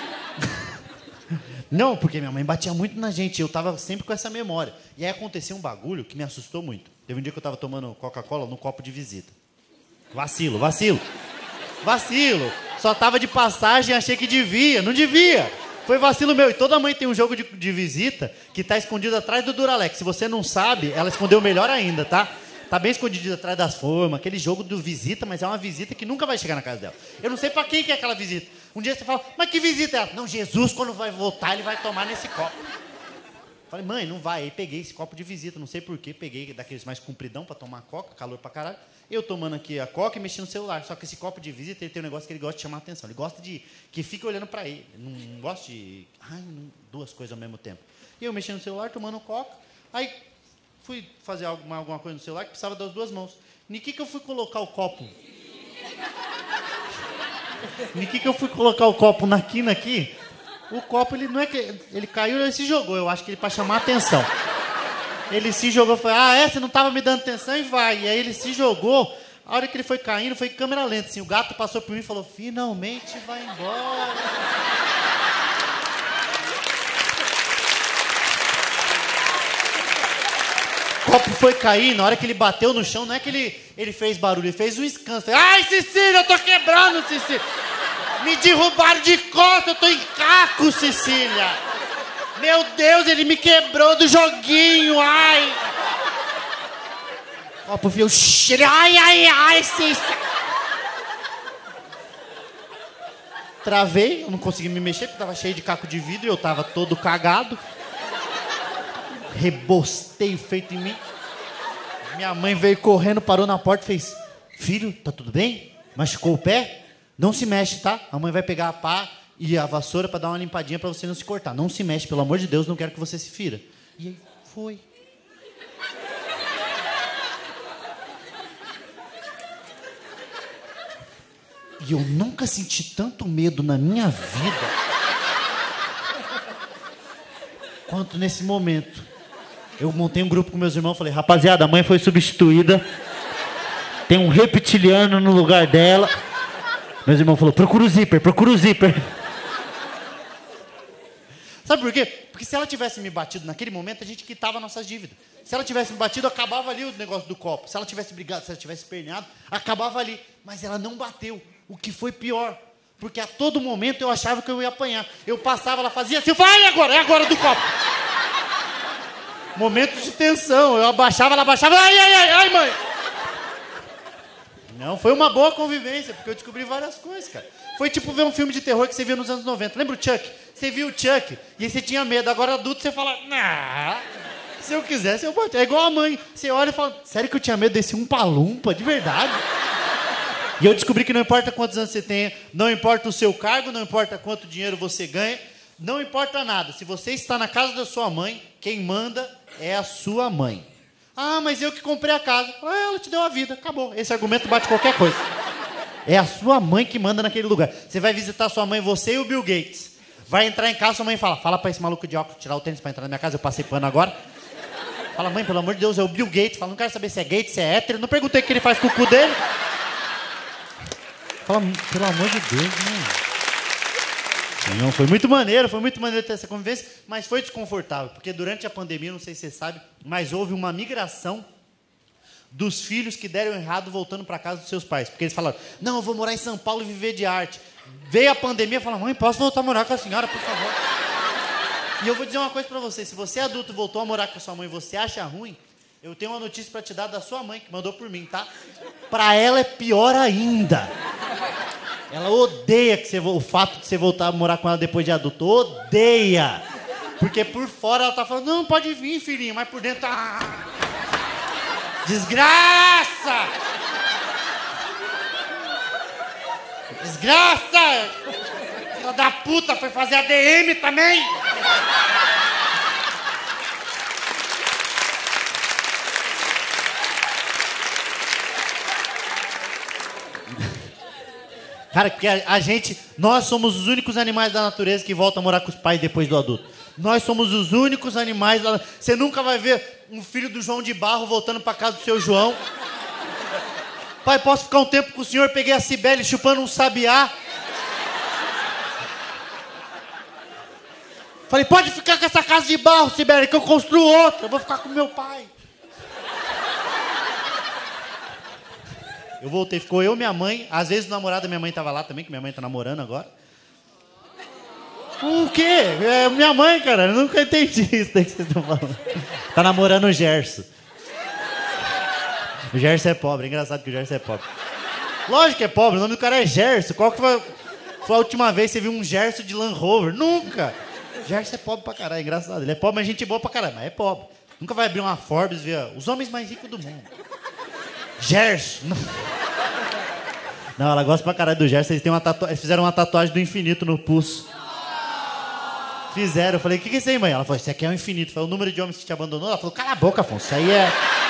Não, porque minha mãe batia muito na gente, eu tava sempre com essa memória. E aí aconteceu um bagulho que me assustou muito. Teve um dia que eu tava tomando Coca-Cola num copo de visita. Vacilo, vacilo. Vacilo. Só tava de passagem e achei que devia, não devia. Foi vacilo meu. E toda mãe tem um jogo de, de visita que tá escondido atrás do Duralex. Se você não sabe, ela escondeu melhor ainda, tá? Tá bem escondido atrás das formas. Aquele jogo do visita, mas é uma visita que nunca vai chegar na casa dela. Eu não sei pra quem que é aquela visita. Um dia você fala, mas que visita é ela? Não, Jesus, quando vai voltar, ele vai tomar nesse copo. Falei, mãe, não vai. Aí peguei esse copo de visita, não sei porquê. Peguei daqueles mais compridão pra tomar coca, calor pra caralho. Eu tomando aqui a coca e mexendo no celular. Só que esse copo de visita, ele tem um negócio que ele gosta de chamar a atenção. Ele gosta de... que fica olhando pra ele. Não, não gosta de... Ai, não, duas coisas ao mesmo tempo. E eu mexendo no celular, tomando coca. Aí fui fazer alguma, alguma coisa no celular que precisava das duas mãos. Em que que eu fui colocar o copo? Em que que eu fui colocar o copo na quina aqui? O copo, ele não é que... ele caiu, ele se jogou. Eu acho que ele para chamar a atenção. Ele se jogou, foi, ah, é, você não estava me dando atenção e vai. E aí ele se jogou, a hora que ele foi caindo, foi câmera lenta, assim, o gato passou por mim e falou, finalmente vai embora. O copo foi cair, na hora que ele bateu no chão, não é que ele, ele fez barulho, ele fez um escândalo. Ai, Cecília, eu tô quebrando, Cecília. Me derrubaram de costas, eu tô em caco, Cecília. Meu Deus, ele me quebrou do joguinho, ai! Ó, pro fio, ai, ai, ai, Cícero! Travei, eu não consegui me mexer, porque tava cheio de caco de vidro e eu tava todo cagado. Rebostei feito em mim. Minha mãe veio correndo, parou na porta e fez, filho, tá tudo bem? Machucou o pé? Não se mexe, tá? A mãe vai pegar a pá e a vassoura para dar uma limpadinha para você não se cortar. Não se mexe, pelo amor de Deus, não quero que você se fira. E aí, foi. E eu nunca senti tanto medo na minha vida quanto nesse momento. Eu montei um grupo com meus irmãos e falei, rapaziada, a mãe foi substituída. Tem um reptiliano no lugar dela. Meus irmãos falaram, procura o zíper, procura o zíper. Sabe por quê? Porque se ela tivesse me batido naquele momento, a gente quitava nossas dívidas. Se ela tivesse me batido, acabava ali o negócio do copo. Se ela tivesse brigado, se ela tivesse esperneado, acabava ali. Mas ela não bateu, o que foi pior. Porque a todo momento eu achava que eu ia apanhar. Eu passava, ela fazia assim, eu falava, é agora, é agora do copo. Momentos de tensão, eu abaixava, ela abaixava, ai, ai, ai, ai, mãe. Não, foi uma boa convivência, porque eu descobri várias coisas, cara. Foi tipo ver um filme de terror que você via nos anos noventa. Lembra o Chuck? Você viu o Chuck e aí você tinha medo. Agora adulto você fala, nah, se eu quisesse eu boto. É igual a mãe. Você olha e fala, sério que eu tinha medo desse umpa-lumpa, de verdade? E eu descobri que não importa quantos anos você tenha, não importa o seu cargo, não importa quanto dinheiro você ganha, não importa nada. Se você está na casa da sua mãe, quem manda é a sua mãe. Ah, mas eu que comprei a casa. Ah, ela te deu a vida, acabou. Esse argumento bate qualquer coisa. É a sua mãe que manda naquele lugar. Você vai visitar sua mãe, você e o Bill Gates. Vai entrar em casa, sua mãe fala, fala pra esse maluco de óculos tirar o tênis pra entrar na minha casa, eu passei pano agora. Fala, mãe, pelo amor de Deus, é o Bill Gates. Fala, não quero saber se é Gates, se é hétero. Não perguntei o que ele faz com o cu dele. Fala, pelo amor de Deus, mãe. Não, foi muito maneiro, foi muito maneiro ter essa convivência, mas foi desconfortável, porque durante a pandemia, não sei se você sabe, mas houve uma migração dos filhos que deram errado voltando para casa dos seus pais. Porque eles falaram, não, eu vou morar em São Paulo e viver de arte. Veio a pandemia e falaram, mãe, posso voltar a morar com a senhora, por favor? E eu vou dizer uma coisa para você, se você é adulto e voltou a morar com a sua mãe e você acha ruim, eu tenho uma notícia para te dar da sua mãe, que mandou por mim, tá? Para ela é pior ainda. Ela odeia que você, o fato de você voltar a morar com ela depois de adulto. Odeia. Porque por fora ela tá falando, não, pode vir, filhinho, mas por dentro tá... Desgraça! Desgraça! Filha da puta, foi fazer A D M também! Cara, porque a, a gente, nós somos os únicos animais da natureza que voltam a morar com os pais depois do adulto. Nós somos os únicos animais da... Você nunca vai ver um filho do João de Barro voltando para casa do seu João. Pai, posso ficar um tempo com o senhor? Peguei a Cibele chupando um sabiá. Falei, pode ficar com essa casa de barro, Cibele, que eu construo outra. Eu vou ficar com meu pai. Eu voltei, ficou eu e minha mãe. Às vezes o namorado da minha mãe tava lá também, que minha mãe tá namorando agora. O quê? É minha mãe, cara. Eu nunca entendi isso daí que vocês estão falando. Tá namorando o Gerson. O Gerson é pobre. É engraçado que o Gerson é pobre. Lógico que é pobre. O nome do cara é Gerson. Qual que foi, foi a última vez que você viu um Gerson de Land Rover? Nunca. Gerson é pobre pra caralho. É engraçado. Ele é pobre, mas gente boa pra caralho. Mas é pobre. Nunca vai abrir uma Forbes e ver os homens mais ricos do mundo. Gerson. Não, ela gosta pra caralho do Gerson. Eles, têm uma tatu... Eles fizeram uma tatuagem do infinito no pulso. Fizeram. Eu falei, o que, que é isso aí, mãe? Ela falou, isso aqui é o infinito. Foi o número de homens que te abandonou. Ela falou, cala a boca, Afonso. Isso aí é...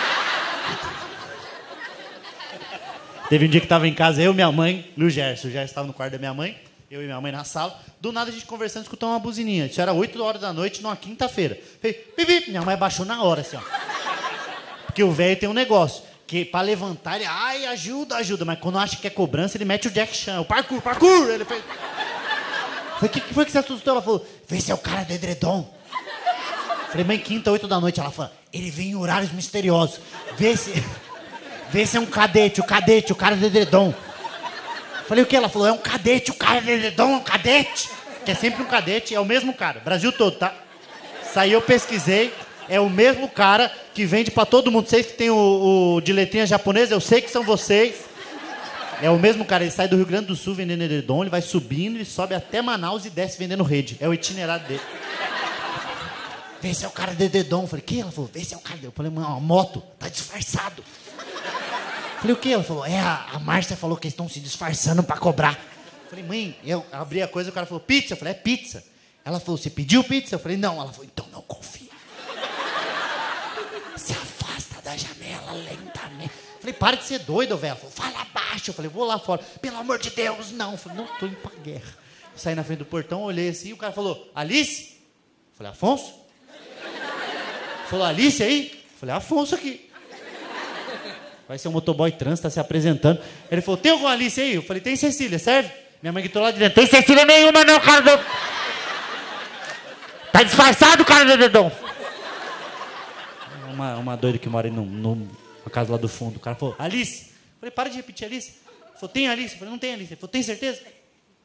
Teve um dia que tava em casa, eu, minha mãe e o Gerson. O Gerson estava no quarto da minha mãe, eu e minha mãe na sala. Do nada a gente conversando, escutou uma buzininha. Isso era oito horas da noite, numa quinta-feira. Falei, pipi. Minha mãe baixou na hora, assim, ó. Porque o velho tem um negócio. Que pra levantar, ele, ai, ajuda, ajuda. Mas quando acha que é cobrança, ele mete o Jack Chan. O parkour, parkour. Ele fez... Falei, o que, que foi que você assustou? Ela falou, vê se é o cara do edredom. Falei, mãe, quinta, oito da noite. Ela falou, ele vem em horários misteriosos. Vê se... Vê se é um cadete, o cadete, o cara do edredom. Falei, o que? Ela falou, é um cadete, o cara do edredom, é um cadete. Que é sempre um cadete, é o mesmo cara. Brasil todo, tá? Isso aí eu pesquisei. É o mesmo cara que vende pra todo mundo. Vocês que tem o, o de letrinha japonesa, eu sei que são vocês. É o mesmo cara, ele sai do Rio Grande do Sul vendendo edredom, ele vai subindo, ele sobe até Manaus e desce vendendo rede. É o itinerário dele. Vê se é o cara do edredom. Eu falei, que? Ela falou, vê se é o cara. Eu falei, mano, uma moto, tá disfarçado. Eu falei, o que? Ela falou, é, a, a Márcia falou que eles estão se disfarçando pra cobrar. Eu falei, mãe, eu abri a coisa, o cara falou, pizza. Eu falei, é pizza. Ela falou, você pediu pizza? Eu falei, não. Ela falou, então não confia. Se afasta da janela lentamente. Eu falei, para de ser doido, velho. Ela falou, fala baixo. Eu falei, vou lá fora. Pelo amor de Deus, não. Eu falei, não, tô indo pra guerra. Saí na frente do portão, olhei assim, e o cara falou, Alice? Eu falei, Afonso? Ele falou, Alice aí? Eu falei, Afonso aqui. Vai ser um motoboy trans, tá se apresentando. Ele falou, tem alguma Alice aí? Eu falei, tem Cecília, serve? Minha mãe gritou lá de dentro, tem Cecília nenhuma não, cara. Do... Tá disfarçado, cara, dedão. Uma, uma doida que mora aí no, no, na casa lá do fundo. O cara falou, Alice. Eu falei, para de repetir, Alice. Ele falou, tem Alice? Eu falei, não tem Alice. Ele falou, tem certeza? Eu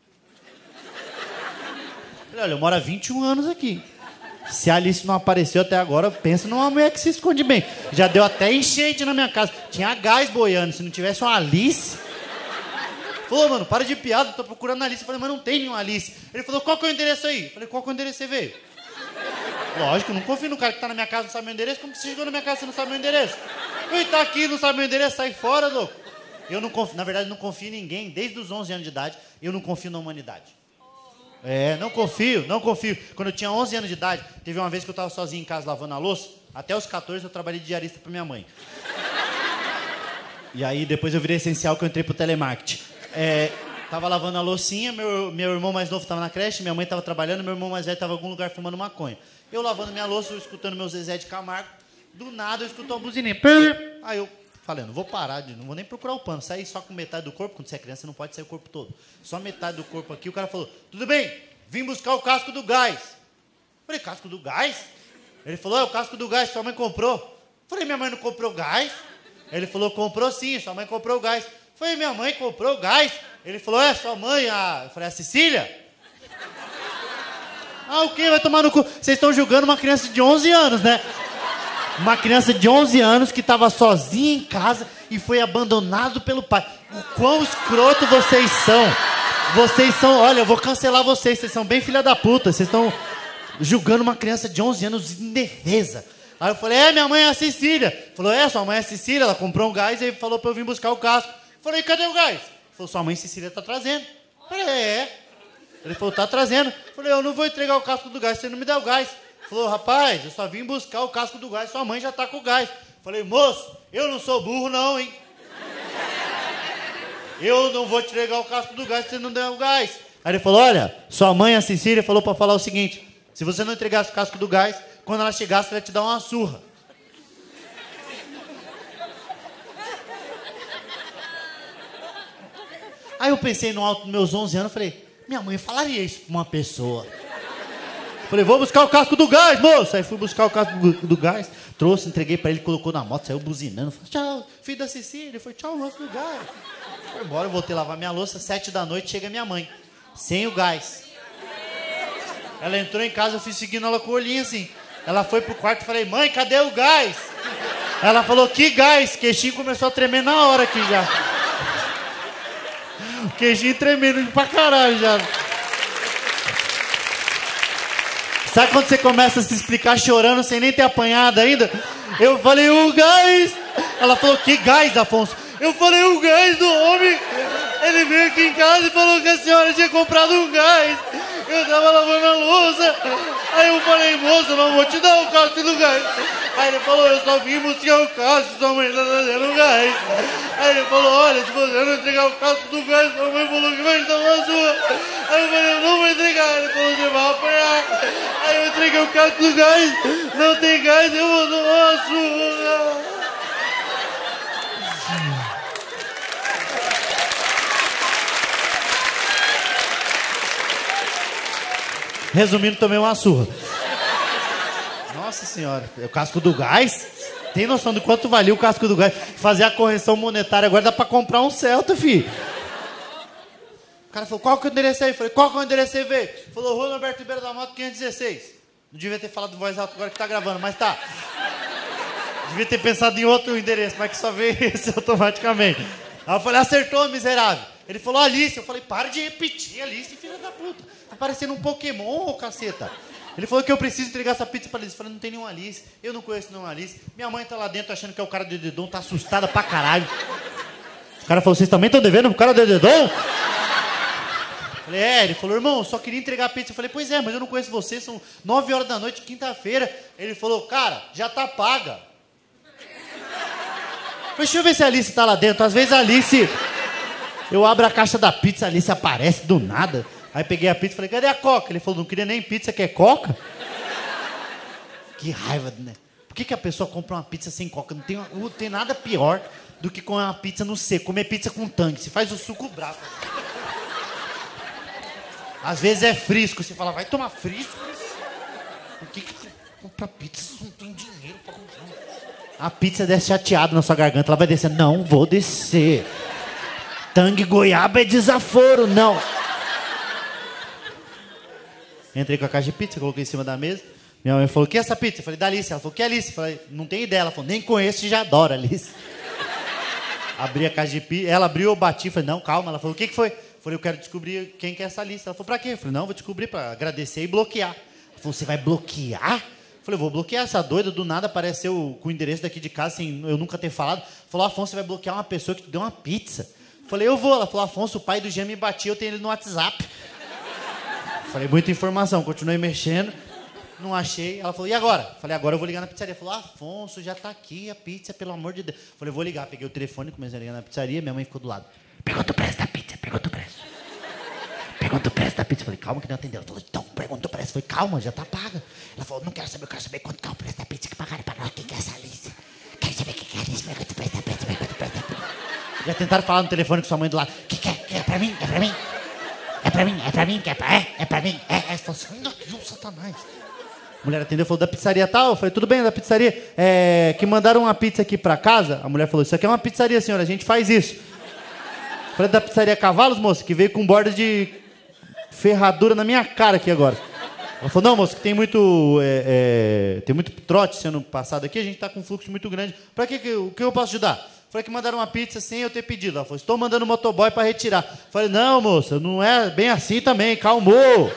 falei, olha, eu moro há vinte e um anos aqui. Se a Alice não apareceu até agora, pensa numa mulher que se esconde bem. Já deu até enchente na minha casa. Tinha gás boiando. Se não tivesse uma Alice... Falou, mano, para de piada, eu tô procurando a Alice. Eu falei, mas não tem nenhuma Alice. Ele falou, qual que é o endereço aí? Eu falei, qual que é o endereço que você veio? Lógico, eu não confio no cara que tá na minha casa e não sabe meu endereço. Como que você chegou na minha casa e você não sabe meu endereço? Ele tá aqui e não sabe meu endereço, sai fora, louco. Eu não confio, na verdade, não confio em ninguém. Desde os onze anos de idade, eu não confio na humanidade. É, não confio, não confio. Quando eu tinha onze anos de idade, teve uma vez que eu tava sozinho em casa lavando a louça. Até os quatorze eu trabalhei de diarista pra minha mãe. E aí depois eu virei essencial que eu entrei pro telemarketing. É, tava lavando a loucinha, meu, meu irmão mais novo tava na creche, minha mãe tava trabalhando, meu irmão mais velho tava em algum lugar fumando maconha. Eu lavando minha louça, eu escutando meu Zezé de Camargo, do nada eu escuto uma buzininha. Aí eu falei, não vou parar, de, não vou nem procurar o pano, sair só com metade do corpo, quando você é criança você não pode sair o corpo todo. Só metade do corpo aqui, o cara falou, tudo bem, vim buscar o casco do gás. Eu falei, casco do gás? Ele falou, é o casco do gás, sua mãe comprou. Eu falei, minha mãe não comprou gás? Ele falou, comprou sim, sua mãe comprou o gás. Eu falei, minha mãe comprou o gás? Ele falou, é, sua mãe, a... Eu falei, a Cecília? Ah, o quê? Vai tomar no cu. Vocês estão julgando uma criança de onze anos, né? Uma criança de onze anos que estava sozinha em casa e foi abandonado pelo pai. O quão escroto vocês são. Vocês são... Olha, eu vou cancelar vocês. Vocês são bem filha da puta. Vocês estão julgando uma criança de onze anos indefesa. Aí eu falei, é, minha mãe é a Cecília. Falou, é, sua mãe é a Cecília. Ela comprou um gás e falou pra eu vir buscar o casco. Falei, cadê o gás? Falou, sua mãe Cecília tá trazendo. Falei, é. Ele falou, tá trazendo. Falei, eu não vou entregar o casco do gás, você não me dá o gás. Falou, rapaz, eu só vim buscar o casco do gás, sua mãe já tá com o gás. Falei, moço, eu não sou burro não, hein? Eu não vou te entregar o casco do gás se você não der o gás. Aí ele falou, olha, sua mãe, a Cecília, falou pra falar o seguinte, se você não entregasse o casco do gás, quando ela chegasse, ela ia te dar uma surra. Aí eu pensei no alto dos meus onze anos, falei, minha mãe falaria isso pra uma pessoa. Falei, vou buscar o casco do gás, moço. Aí fui buscar o casco do, do gás, trouxe, entreguei pra ele, colocou na moto, saiu buzinando. Falei, tchau, filho da Cecília. Foi, tchau, casco do gás. Foi embora, eu voltei a lavar minha louça, sete da noite, chega minha mãe, sem o gás. Ela entrou em casa, eu fui seguindo ela com o olhinho assim. Ela foi pro quarto e falei, mãe, cadê o gás? Ela falou, que gás? Queixinho começou a tremer na hora aqui já. O queijinho tremendo pra caralho já. Sabe quando você começa a se explicar chorando sem nem ter apanhado ainda? Eu falei, o gás. Ela falou, que gás, Afonso? Eu falei, o gás do homem. Ele veio aqui em casa e falou que a senhora tinha comprado um gás. Eu tava lavando a louça. Aí eu falei, moça, não vou te dar o casco do gás. Aí ele falou, eu só vim buscar o casco, sua mãe tá trazendo o gás. Aí ele falou, olha, se você não entregar o casco do gás, sua mãe falou que vai te dar uma sua. Aí eu falei, eu não vou entregar. Ele falou, você vai apanhar. Aí eu entreguei o casco do gás, não tem gás, eu vou dar uma sua. Resumindo, tomei uma surra. Nossa senhora, o casco do gás? Tem noção de quanto valia o casco do gás? Fazer a correção monetária agora dá pra comprar um Celta, filho. O cara falou, qual que é o endereço aí? Eu falei, qual que é o endereço aí, velho? Falou, Rua Norberto Ribeiro da Mota, quinhentos e dezesseis. Não devia ter falado de voz alta agora que tá gravando, mas tá. Devia ter pensado em outro endereço, mas que só veio esse automaticamente. Aí eu falei, acertou, miserável. Ele falou, Alice. Eu falei, para de repetir, Alice, filha da puta. Tá parecendo um Pokémon, ô caceta. Ele falou que eu preciso entregar essa pizza pra Alice. Eu falei, não tem nenhuma Alice. Eu não conheço nenhuma Alice. Minha mãe tá lá dentro achando que é o cara do Dedon, tá assustada pra caralho. O cara falou, vocês também estão devendo pro cara do Dedon? Eu falei, é. Ele falou, irmão, eu só queria entregar a pizza. Eu falei, pois é, mas eu não conheço você. São nove horas da noite, quinta-feira. Ele falou, cara, já tá paga. Eu falei, deixa eu ver se a Alice tá lá dentro. Às vezes a Alice... Eu abro a caixa da pizza, a Alice aparece do nada. Aí peguei a pizza e falei, cadê a Coca? Ele falou, não queria nem pizza, quer Coca? Que raiva, né? Por que, que a pessoa compra uma pizza sem Coca? Não tem, não tem nada pior do que comer uma pizza no seco. Comer pizza com tangue. Você faz o suco bravo. Às vezes é frisco. Você fala, vai tomar frisco? Por que que você compra pizza se não tem dinheiro pra comprar? A pizza desce chateada na sua garganta, ela vai descer. Não vou descer. Tangue goiaba é desaforo, não. Entrei com a caixa de pizza, coloquei em cima da mesa. Minha mãe falou, o que é essa pizza? Eu falei, da Alice. Ela falou, o que é Alice? Eu falei, não tem ideia. Ela falou, nem conheço e já adoro Alice. Abri a caixa de pizza, ela abriu, eu bati. Falei, não, calma. Ela falou, o que que foi? Eu falei, eu quero descobrir quem que é essa Alice. Ela falou, pra quê? Eu falei, não, vou descobrir pra agradecer e bloquear. Ela falou, você vai bloquear? Eu falei, vou bloquear essa doida, do nada apareceu com o endereço daqui de casa, sem eu nunca ter falado. Falou, Afonso, você vai bloquear uma pessoa que te deu uma pizza. Eu falei, eu vou. Ela falou, Afonso, o pai do Jean me batia, eu tenho ele no WhatsApp. Eu falei, muita informação, continuei mexendo. Não achei. Ela falou, e agora? Falei, agora eu vou ligar na pizzaria. Falou, Afonso, já tá aqui a pizza, pelo amor de Deus. Falei, vou ligar. Peguei o telefone, comecei a ligar na pizzaria, minha mãe ficou do lado. Pergunta o preço da pizza, pergunta o preço. Pergunta o preço da pizza. Falei, calma que não atendeu. Ela falou, então, pergunta o preço. Falei, calma, já tá paga. Ela falou, não quero saber, eu quero saber quanto que é o preço da pizza que pagaram pra nós. Quem que é essa Alice? Quero saber quem que é a Alice, pergunta o preço da pizza, pergunta o preço da pizza. Já tentaram falar no telefone com sua mãe do lado. Que que é? É pra mim? É pra mim? É pra mim? É pra mim? É pra, é? É pra mim? É? É? Ela falou assim, não, não, Satanás. A mulher atendeu, falou, da pizzaria tal? Eu falei, tudo bem, da pizzaria. É, que mandaram uma pizza aqui pra casa. A mulher falou, isso aqui é uma pizzaria, senhora, a gente faz isso. Eu falei, da pizzaria Cavalos, moça, que veio com borda de ferradura na minha cara aqui agora. Ela falou, não, moça, que tem muito, é, é, tem muito trote sendo passado aqui, a gente tá com um fluxo muito grande. Pra que, que, o que eu posso ajudar? Eu falei que mandaram uma pizza sem eu ter pedido. Ela falou, estou mandando o motoboy pra retirar. Eu falei, não, moça, não é bem assim também, calmou.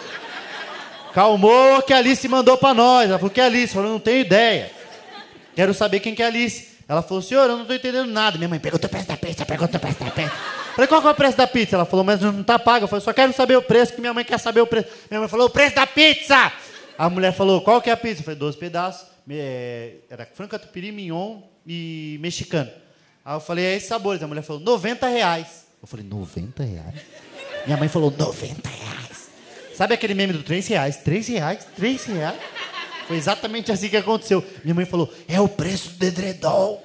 Calmou que a Alice mandou pra nós. Ela falou, que é a Alice? Eu falei, não tenho ideia. Quero saber quem que é a Alice. Ela falou, senhor, eu não tô entendendo nada. Minha mãe, pergunta o preço da pizza, pergunta o preço da pizza. Eu falei, qual que é o preço da pizza? Ela falou, mas não tá pago. Eu falei, só quero saber o preço, que minha mãe quer saber o preço. Minha mãe falou, o preço da pizza! A mulher falou, qual que é a pizza? Eu falei, doze pedaços. É, era frango catupiry, mignon e mexicano. Aí eu falei, é esses sabores. A mulher falou, noventa reais. Eu falei, noventa reais? Minha mãe falou, noventa reais. Sabe aquele meme do três reais? três reais? três reais? Foi exatamente assim que aconteceu. Minha mãe falou, é o preço do edredom.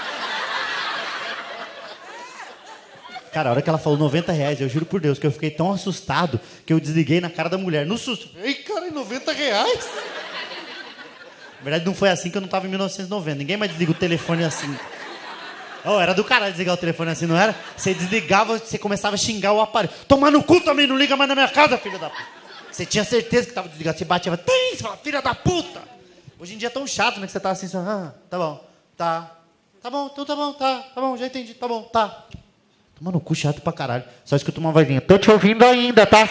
Cara, a hora que ela falou noventa reais, eu juro por Deus que eu fiquei tão assustado que eu desliguei na cara da mulher. No susto. Ei, cara, noventa reais? Na verdade, não foi assim que eu não tava em mil novecentos e noventa. Ninguém mais desliga o telefone assim. Oh, era do caralho desligar o telefone assim, não era? Você desligava, você começava a xingar o aparelho. Tomar no cu também, não liga mais na minha casa, filha da puta. Você tinha certeza que tava desligado. Você batia, tem, você fala, filha da puta. Hoje em dia é tão chato, né, que você tá assim, ah, tá bom, tá. Tá bom, então tá bom, tá, tá bom, já entendi, tá bom, tá. Toma no cu, chato pra caralho. Só escuta uma vozinha, tô te ouvindo ainda, tá?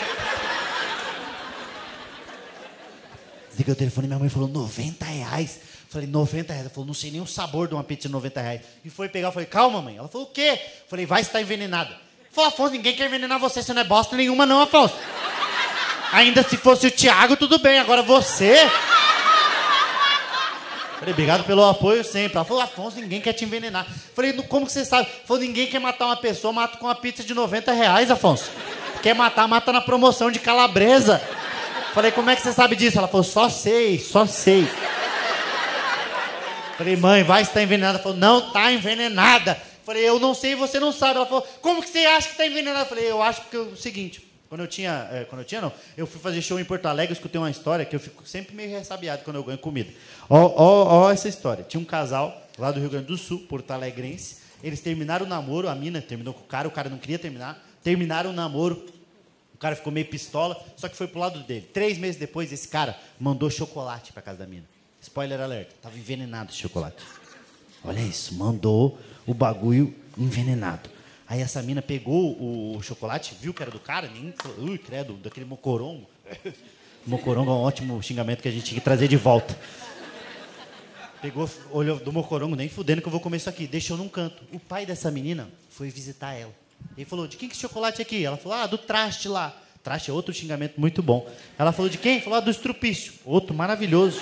Desliguei o telefone e minha mãe falou, noventa reais. Falei, noventa reais. Ela falou, não sei nem o sabor de uma pizza de noventa reais. E foi pegar, eu falei, calma, mãe. Ela falou, o quê? Falei, vai estar envenenada. Falei, Afonso, ninguém quer envenenar você, você não é bosta nenhuma não, Afonso. Ainda se fosse o Thiago, tudo bem, agora você... Falei, obrigado pelo apoio sempre. Ela falou, Afonso, ninguém quer te envenenar. Falei, como que você sabe? Falou, ninguém quer matar uma pessoa, mata com uma pizza de noventa reais, Afonso. Quer matar, mata na promoção de calabresa. Falei, como é que você sabe disso? Ela falou, só sei, só sei. Falei, mãe, vai estar envenenada. Ela falou, não tá envenenada. Falei, eu não sei e você não sabe. Ela falou, como que você acha que tá envenenada? Falei, eu acho porque é o seguinte, quando eu tinha, é, quando eu tinha não, eu fui fazer show em Porto Alegre, eu escutei uma história que eu fico sempre meio ressabiado quando eu ganho comida. Ó, ó, ó essa história. Tinha um casal lá do Rio Grande do Sul, porto alegrense, eles terminaram o namoro, a mina terminou com o cara, o cara não queria terminar, terminaram o namoro, o cara ficou meio pistola, só que foi pro lado dele. Três meses depois, esse cara mandou chocolate pra casa da mina. Spoiler alert, tava envenenado esse chocolate. Olha isso, mandou o bagulho envenenado. Aí essa mina pegou o chocolate, viu que era do cara, nem falou, ui, credo, daquele mocorongo. Mocorongo é um ótimo xingamento que a gente tinha que trazer de volta. Pegou, olhou do mocorongo, nem fudendo que eu vou comer isso aqui, deixou num canto. O pai dessa menina foi visitar ela. Ele falou, de quem que é esse chocolate aqui? Ela falou, ah, do traste lá. Traste é outro xingamento muito bom. Ela falou, de quem? Falou, ah, do estrupício. Outro maravilhoso.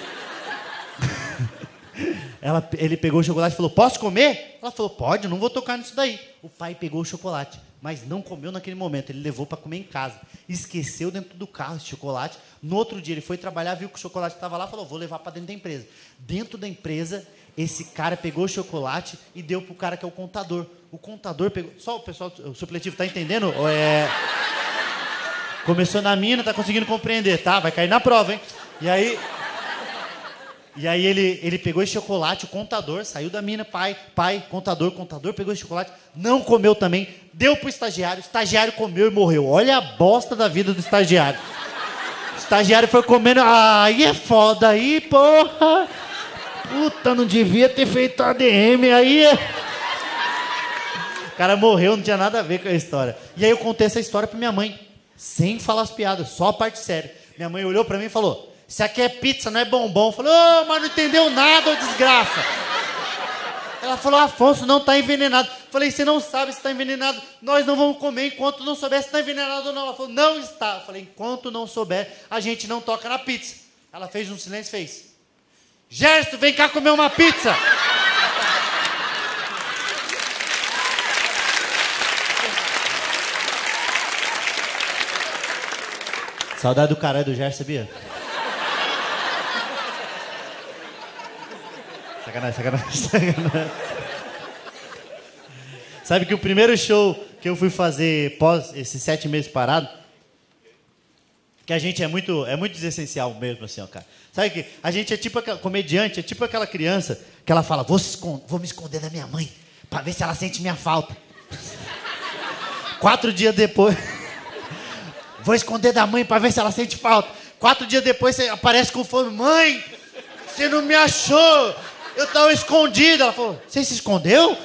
Ela, ele pegou o chocolate e falou, posso comer? Ela falou, pode, não vou tocar nisso daí. O pai pegou o chocolate, mas não comeu naquele momento. Ele levou para comer em casa. Esqueceu dentro do carro esse chocolate. No outro dia ele foi trabalhar, viu que o chocolate estava lá, falou, vou levar para dentro da empresa. Dentro da empresa, esse cara pegou o chocolate e deu para o cara que é o contador. O contador pegou... Só o pessoal, o supletivo, está entendendo? É... Começou na mina, tá conseguindo compreender, tá? Vai cair na prova, hein? E aí... E aí ele, ele pegou esse chocolate, o contador, saiu da mina, pai, pai, contador, contador, pegou esse chocolate, não comeu também, deu pro estagiário, o estagiário comeu e morreu. Olha a bosta da vida do estagiário. O estagiário foi comendo, aí é foda, aí, porra. Puta, não devia ter feito A D M, aí é... O cara morreu, não tinha nada a ver com a história. E aí eu contei essa história pra minha mãe, sem falar as piadas, só a parte séria. Minha mãe olhou pra mim e falou, isso aqui é pizza, não é bombom. Eu falei, ô, oh, mas não entendeu nada, ô desgraça. Ela falou, Afonso, não tá envenenado. Eu falei, você não sabe se tá envenenado, nós não vamos comer enquanto não souber se tá envenenado ou não. Ela falou, não está. Eu falei, enquanto não souber, a gente não toca na pizza. Ela fez um silêncio e fez, Gerson, vem cá comer uma pizza. Saudade do caralho do Gerson, sabia? Sacanagem, sacanagem, sacanagem. Sabe que o primeiro show que eu fui fazer pós esses sete meses parado, que a gente é muito, é muito desessencial mesmo, assim, ó, cara. Sabe que a gente é tipo aquela, comediante, é tipo aquela criança que ela fala, vou, se esconder, vou me esconder da minha mãe, pra ver se ela sente minha falta. Quatro dias depois... Vou esconder da mãe pra ver se ela sente falta. Quatro dias depois você aparece com fome. Mãe, você não me achou. Eu tava escondido. Ela falou, você se escondeu?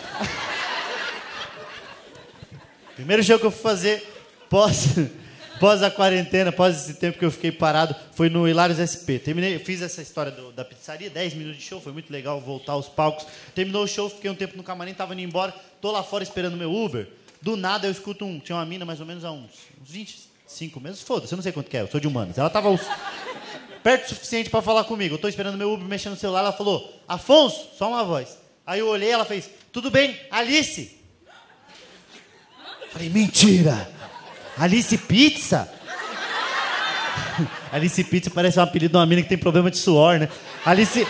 Primeiro show que eu fui fazer pós, pós a quarentena, pós esse tempo que eu fiquei parado, foi no Hilários S P. Terminei, fiz essa história do, da pizzaria, dez minutos de show, foi muito legal voltar aos palcos. Terminou o show, fiquei um tempo no camarim, tava indo embora, tô lá fora esperando meu Uber. Do nada eu escuto um, tinha uma mina mais ou menos a uns, uns vinte... Cinco meses, foda-se, eu não sei quanto que é, eu sou de humanos. Ela tava os... perto o suficiente pra falar comigo. Eu tô esperando meu Uber mexendo no celular, ela falou, Afonso, só uma voz. Aí eu olhei, ela fez, tudo bem, Alice. Falei, mentira. Alice Pizza? Alice Pizza parece um apelido de uma mina que tem problema de suor, né? Alice...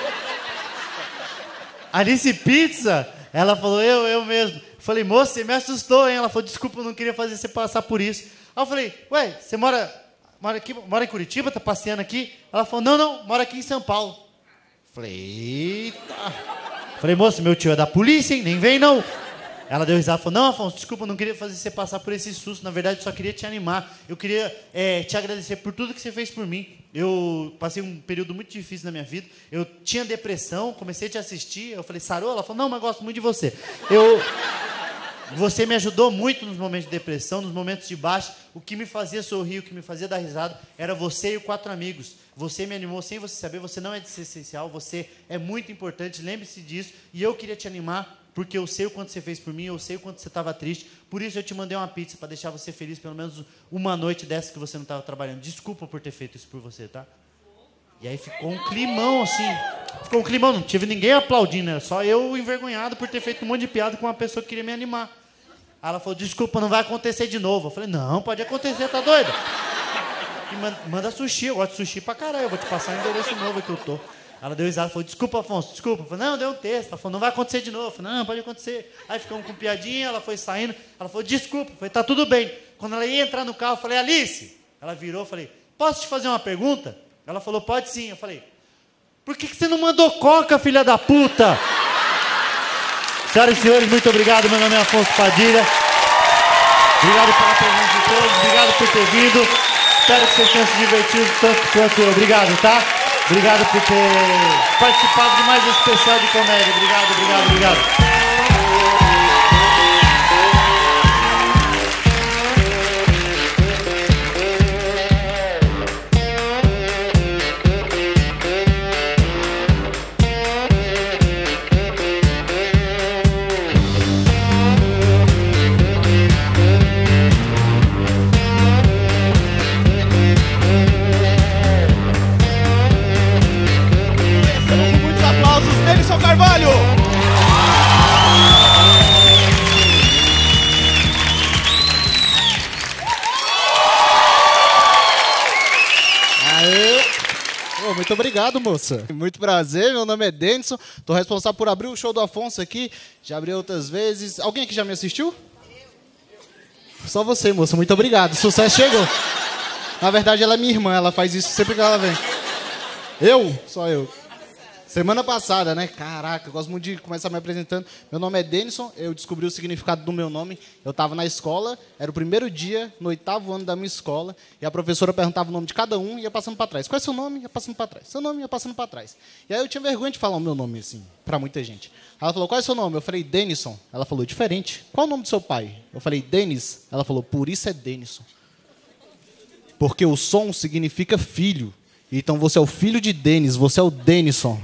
Alice Pizza? Ela falou, eu, eu mesmo. Falei, moça, você me assustou, hein? Ela falou, desculpa, eu não queria fazer você passar por isso. Aí eu falei, ué, você mora, mora, aqui, mora em Curitiba, tá passeando aqui? Ela falou, não, não, mora aqui em São Paulo. Falei, eita. Falei, moça, meu tio é da polícia, hein? Nem vem, não. Ela deu risada e falou, não, Afonso, desculpa, eu não queria fazer você passar por esse susto. Na verdade, eu só queria te animar. Eu queria é, te agradecer por tudo que você fez por mim. Eu passei um período muito difícil na minha vida. Eu tinha depressão, comecei a te assistir. Eu falei, sarou? Ela falou, não, mas gosto muito de você. Eu... Você me ajudou muito nos momentos de depressão, nos momentos de baixa. O que me fazia sorrir, o que me fazia dar risada, era você e os quatro amigos. Você me animou sem você saber, você não é essencial, você é muito importante, lembre-se disso. E eu queria te animar, porque eu sei o quanto você fez por mim, eu sei o quanto você estava triste. Por isso eu te mandei uma pizza, para deixar você feliz, pelo menos uma noite dessa que você não estava trabalhando. Desculpa por ter feito isso por você, tá? E aí ficou um climão, assim. Ficou um climão, não tive ninguém aplaudindo, era só eu envergonhado por ter feito um monte de piada com uma pessoa que queria me animar. Aí ela falou, desculpa, não vai acontecer de novo. Eu falei, não, pode acontecer, tá doida? E manda, manda sushi, eu gosto de sushi pra caralho, eu vou te passar o endereço novo que eu tô. Ela deu risada, falou, desculpa, Afonso, desculpa. Eu falei, não, deu um texto. Ela falou, não vai acontecer de novo. Eu falei, não, pode acontecer. Aí ficamos com piadinha, ela foi saindo, ela falou, desculpa. Eu falei, tá tudo bem. Quando ela ia entrar no carro, eu falei, Alice. Ela virou, eu falei, posso te fazer uma pergunta? Ela falou, pode sim. Eu falei, por que, que você não mandou coca, filha da puta? Senhoras e senhores, muito obrigado. Meu nome é Afonso Padilha. Obrigado pela presença de todos. Obrigado por ter vindo. Espero que vocês tenham se divertido tanto quanto eu. Obrigado, tá? Obrigado por ter participado de mais um especial de comédia. Obrigado, obrigado, obrigado. Carvalho! Aê! Oh, muito obrigado, moça. Muito prazer, meu nome é Denison. Estou responsável por abrir o show do Afonso aqui. Já abri outras vezes. Alguém aqui já me assistiu? Só você, moça. Muito obrigado. Sucesso chegou. Na verdade, ela é minha irmã. Ela faz isso sempre que ela vem. Eu? Só eu. Semana passada, né? Caraca, eu gosto muito de começar me apresentando. Meu nome é Denison, eu descobri o significado do meu nome. Eu estava na escola, era o primeiro dia, no oitavo ano da minha escola, e a professora perguntava o nome de cada um e ia passando para trás. Qual é seu nome? Ia passando para trás. Seu nome ia passando para trás. E aí eu tinha vergonha de falar o meu nome, assim, para muita gente. Ela falou, qual é seu nome? Eu falei, Denison. Ela falou, diferente. Qual é o nome do seu pai? Eu falei, Denis. Ela falou, por isso é Denison. Porque o som significa filho. Então você é o filho de Denis, você é o Denison.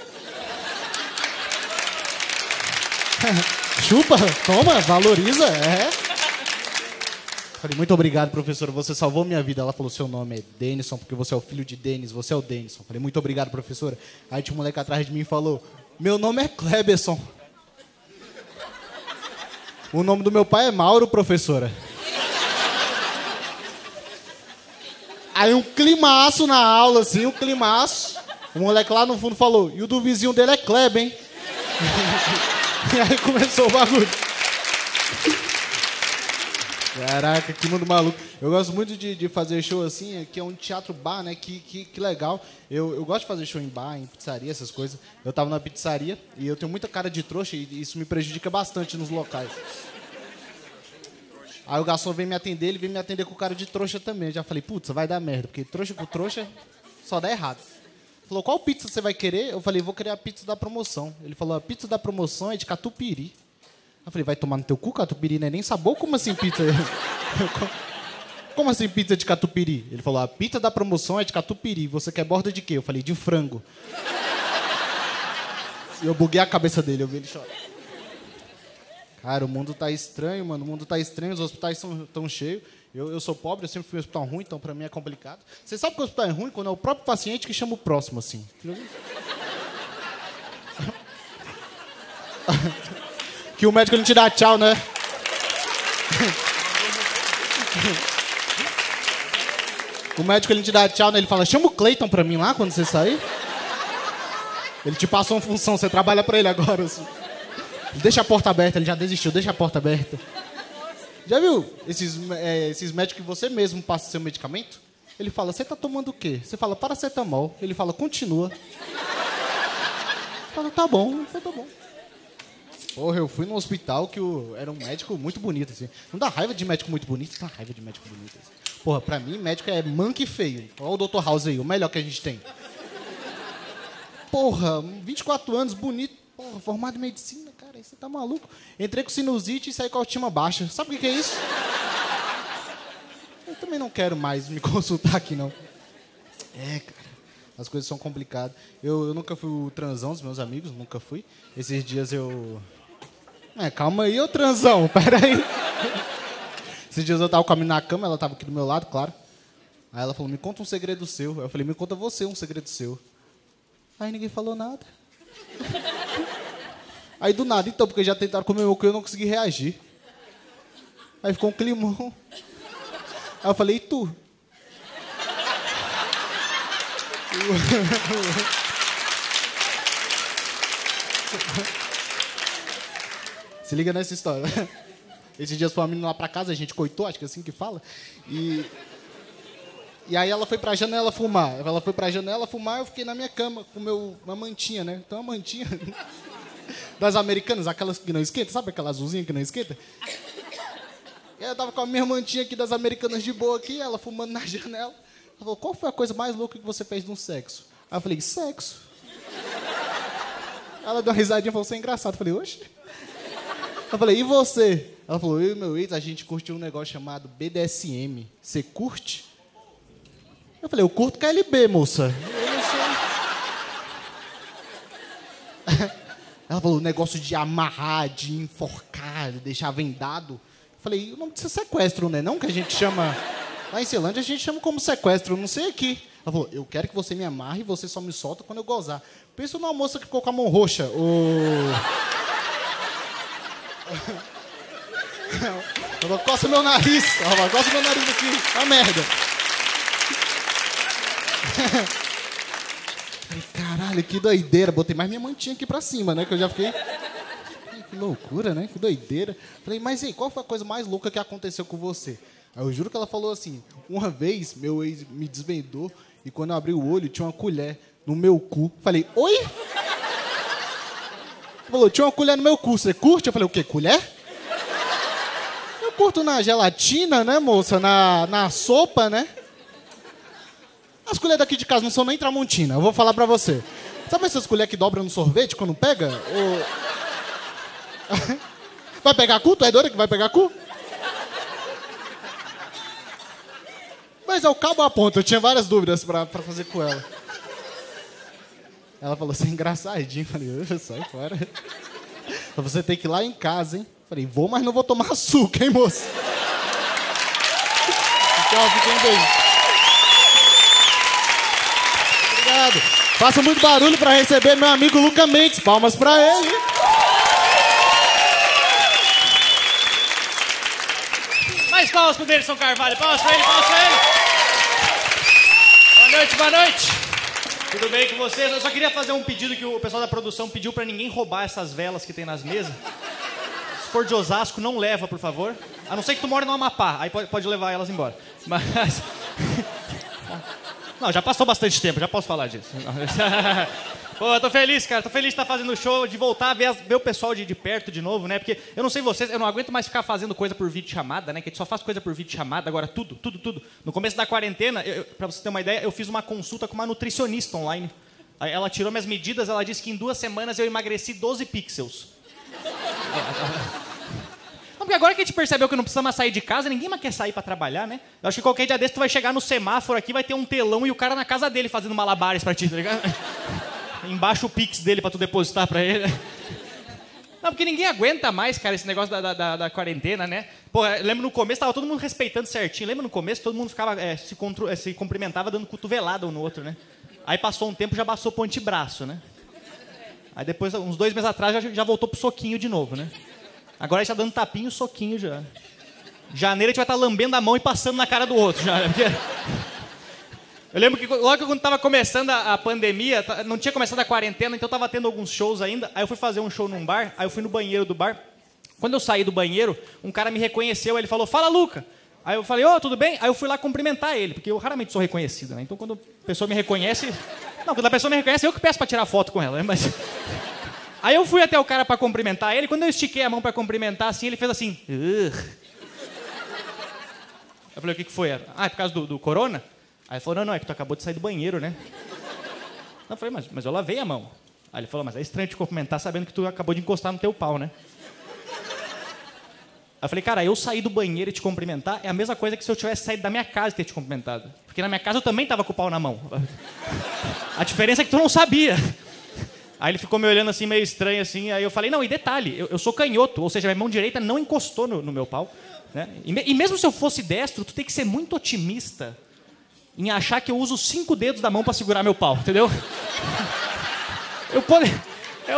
Chupa, toma, valoriza, é. Falei, muito obrigado, professora, você salvou minha vida. Ela falou, seu nome é Denison, porque você é o filho de Denis, você é o Denison. Falei, muito obrigado, professora. Aí tinha um moleque atrás de mim e falou, meu nome é Kleberson. O nome do meu pai é Mauro, professora. Aí um climaço na aula, assim, um climaço. O moleque lá no fundo falou, e o do vizinho dele é Kleber, hein? E aí começou o bagulho. Caraca, que mundo maluco. Eu gosto muito de, de fazer show assim, que é um teatro bar, né? Que, que, que legal. Eu, eu gosto de fazer show em bar, em pizzaria, essas coisas. Eu tava na pizzaria e eu tenho muita cara de trouxa e isso me prejudica bastante nos locais. Aí o garçom vem me atender, ele vem me atender com cara de trouxa também. Eu já falei, putz, vai dar merda, porque trouxa com trouxa só dá errado. Falou, qual pizza você vai querer? Eu falei, vou querer a pizza da promoção. Ele falou, a pizza da promoção é de catupiry. Eu falei, vai tomar no teu cu, catupiry não é nem sabor? Como assim pizza? Como assim pizza de catupiry? Ele falou, a pizza da promoção é de catupiry. Você quer borda de quê? Eu falei, de frango. E eu buguei a cabeça dele, eu vi ele chorar. Cara, o mundo tá estranho, mano. O mundo tá estranho, os hospitais são tão cheios. Eu, eu sou pobre, eu sempre fui em um hospital ruim, então pra mim é complicado. Você sabe que o hospital é ruim quando é o próprio paciente que chama o próximo, assim. Que o médico não te dá tchau, né? O médico ele te dá tchau, né? Ele fala, chama o Cleiton pra mim lá quando você sair. Ele te passou uma função, você trabalha pra ele agora. Assim. Deixa a porta aberta, ele já desistiu, deixa a porta aberta. Já viu esses, é, esses médicos que você mesmo passa seu medicamento? Ele fala, você tá tomando o quê? Você fala, paracetamol. Ele fala, continua. Fala, tá bom. Fala, tá bom. Porra, eu fui num hospital que o, era um médico muito bonito, assim. Não dá raiva de médico muito bonito? Dá raiva de médico bonito, assim. Porra, pra mim, médico é manco e feio. Olha o doutor House aí, o melhor que a gente tem. Porra, vinte e quatro anos, bonito. Porra, formado em medicina, cara, você tá maluco. Entrei com sinusite e saí com a autoestima baixa. Sabe o que, que é isso? Eu também não quero mais me consultar aqui, não. É, cara, as coisas são complicadas. Eu, eu nunca fui o transão dos meus amigos, nunca fui. Esses dias eu... É, calma aí, ô transão, pera aí. Esses dias eu tava caminhando na cama, ela tava aqui do meu lado, claro. Aí ela falou, me conta um segredo seu. Aí eu falei, me conta você um segredo seu. Aí ninguém falou nada. Aí do nada, então, porque já tentaram comer meu cu e eu não consegui reagir. Aí ficou um climão. Aí eu falei, e tu? Se liga nessa história. Esses dias foi uma menina lá pra casa, a gente coitou, acho que é assim que fala. E... E aí ela foi pra janela fumar. Ela foi pra janela fumar, eu fiquei na minha cama com meu, uma mantinha, né? Então uma mantinha das americanas, aquelas que não esquentam, sabe aquela azulzinha que não esquenta? E aí eu tava com a minha mantinha aqui das americanas de boa aqui, ela fumando na janela. Ela falou, qual foi a coisa mais louca que você fez no sexo? Aí eu falei, sexo. Ela deu uma risadinha e falou, você é engraçado. Eu falei, oxe. Eu falei, e você? Ela falou, eu e meu ex, a gente curtiu um negócio chamado B D S M. Você curte? Eu falei, eu curto K L B, moça. Eu não sei. Ela falou, o negócio de amarrar, de enforcar, de deixar vendado. Eu falei, o nome disso é sequestro, né? Não que a gente chama... Lá em Ceilândia a gente chama como sequestro, não sei aqui. Ela falou, eu quero que você me amarre e você só me solta quando eu gozar. Pensa numa moça que ficou com a mão roxa. O... Ela falou, coça meu nariz. Ela falou, coça meu nariz aqui. Tá merda. Caralho, que doideira. Botei mais minha mantinha aqui pra cima, né? Que eu já fiquei... Que loucura, né? Que doideira. Falei, mas e aí, qual foi a coisa mais louca que aconteceu com você? Aí eu juro que ela falou assim, uma vez meu ex me desvendou e quando eu abri o olho tinha uma colher no meu cu. Falei, oi? Falou, tinha uma colher no meu cu, você curte? Eu falei, o quê, colher? Eu curto na gelatina, né, moça? Na, na sopa, né? As colheres daqui de casa não são nem tramontina, eu vou falar pra você. Sabe essas colheres que dobram no sorvete quando pega? Ou... Vai pegar cu? Tu é doida que vai pegar cu? Mas ao cabo a ponta, eu tinha várias dúvidas pra, pra fazer com ela. Ela falou assim, engraçadinho. Falei, sai fora. Você tem que ir lá em casa, hein? Falei, vou, mas não vou tomar açúcar, hein, moça? Então, fiquem bem. Obrigado. Faça muito barulho pra receber meu amigo Luca Mendes. Palmas pra ele. Mais palmas pro Denison Carvalho. Palmas pra ele, palmas pra ele. Boa noite, boa noite. Tudo bem com vocês? Eu só queria fazer um pedido que o pessoal da produção pediu pra ninguém roubar essas velas que tem nas mesas. Se for de Osasco, não leva, por favor. A não ser que tu mora no Amapá, aí pode, pode levar elas embora. Mas... Não, já passou bastante tempo, já posso falar disso. Pô, eu tô feliz, cara. Tô feliz de estar fazendo show, de voltar a ver, as, ver o pessoal de, de perto de novo, né? Porque eu não sei vocês, eu não aguento mais ficar fazendo coisa por vídeo chamada, né? Que a gente só faz coisa por vídeo chamada, agora tudo, tudo, tudo. No começo da quarentena, eu, eu, pra você ter uma ideia, eu fiz uma consulta com uma nutricionista online. Aí ela tirou minhas medidas, ela disse que em duas semanas eu emagreci doze pixels. Não, porque agora que a gente percebeu que não precisa mais sair de casa, ninguém mais quer sair pra trabalhar, né? Eu acho que qualquer dia desse tu vai chegar no semáforo aqui, vai ter um telão e o cara na casa dele fazendo malabares pra ti, tá ligado? Embaixo o Pix dele pra tu depositar pra ele. Não, porque ninguém aguenta mais, cara, esse negócio da, da, da quarentena, né? Pô, eu lembro no começo, tava todo mundo respeitando certinho. Lembra no começo, todo mundo ficava, é, se, contro- se cumprimentava dando cotovelada um no outro, né? Aí passou um tempo, já passou pro antebraço, né? Aí depois, uns dois meses atrás, já, já voltou pro soquinho de novo, né? Agora a gente tá dando tapinho e soquinho já. Janeiro a gente vai estar lambendo a mão e passando na cara do outro já. Eu lembro que logo quando estava começando a, a pandemia, não tinha começado a quarentena, então estava tendo alguns shows ainda. Aí eu fui fazer um show num bar, aí eu fui no banheiro do bar. Quando eu saí do banheiro, um cara me reconheceu, ele falou, fala, Luca. Aí eu falei, ô, oh, tudo bem? Aí eu fui lá cumprimentar ele, porque eu raramente sou reconhecido, né? Então quando a pessoa me reconhece... Não, quando a pessoa me reconhece, eu que peço para tirar foto com ela, né? Mas... Aí eu fui até o cara para cumprimentar ele, quando eu estiquei a mão para cumprimentar, assim, ele fez assim... Ugh. Eu falei, o que, que foi? Ah, é por causa do, do corona? Aí ele falou, não, não, é que tu acabou de sair do banheiro, né? Eu falei, mas, mas eu lavei a mão. Aí ele falou, mas é estranho te cumprimentar sabendo que tu acabou de encostar no teu pau, né? Aí eu falei, cara, eu sair do banheiro e te cumprimentar é a mesma coisa que se eu tivesse saído da minha casa e ter te cumprimentado. Porque na minha casa eu também tava com o pau na mão. A diferença é que tu não sabia. Aí ele ficou me olhando assim, meio estranho assim, aí eu falei, não, e detalhe, eu, eu sou canhoto, ou seja, minha mão direita não encostou no, no meu pau, né? E, me, e mesmo se eu fosse destro, tu tem que ser muito otimista em achar que eu uso cinco dedos da mão pra segurar meu pau, entendeu? Eu pode... Eu...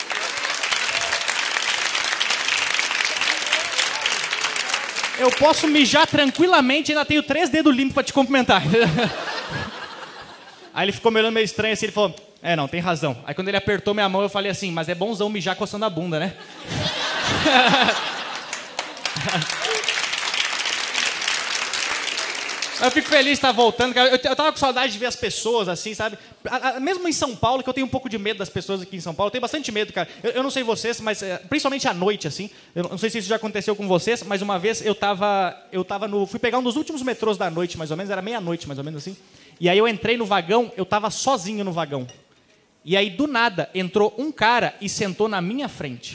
eu posso mijar tranquilamente e ainda tenho três dedos limpos pra te cumprimentar. Aí ele ficou me olhando meio estranho assim, ele falou, é, não, tem razão. Aí quando ele apertou minha mão, eu falei assim, mas é bonzão mijar coçando a bunda, né? Eu fico feliz de estar voltando, cara. Eu, eu tava com saudade de ver as pessoas, assim, sabe? A, a, mesmo em São Paulo, que eu tenho um pouco de medo das pessoas aqui em São Paulo. Eu tenho bastante medo, cara. Eu, eu não sei vocês, mas é, principalmente à noite, assim. Eu não sei se isso já aconteceu com vocês, mas uma vez eu tava, eu tava no... Fui pegar um dos últimos metrôs da noite, mais ou menos. Era meia-noite, mais ou menos assim. E aí eu entrei no vagão, eu tava sozinho no vagão. E aí, do nada, entrou um cara e sentou na minha frente.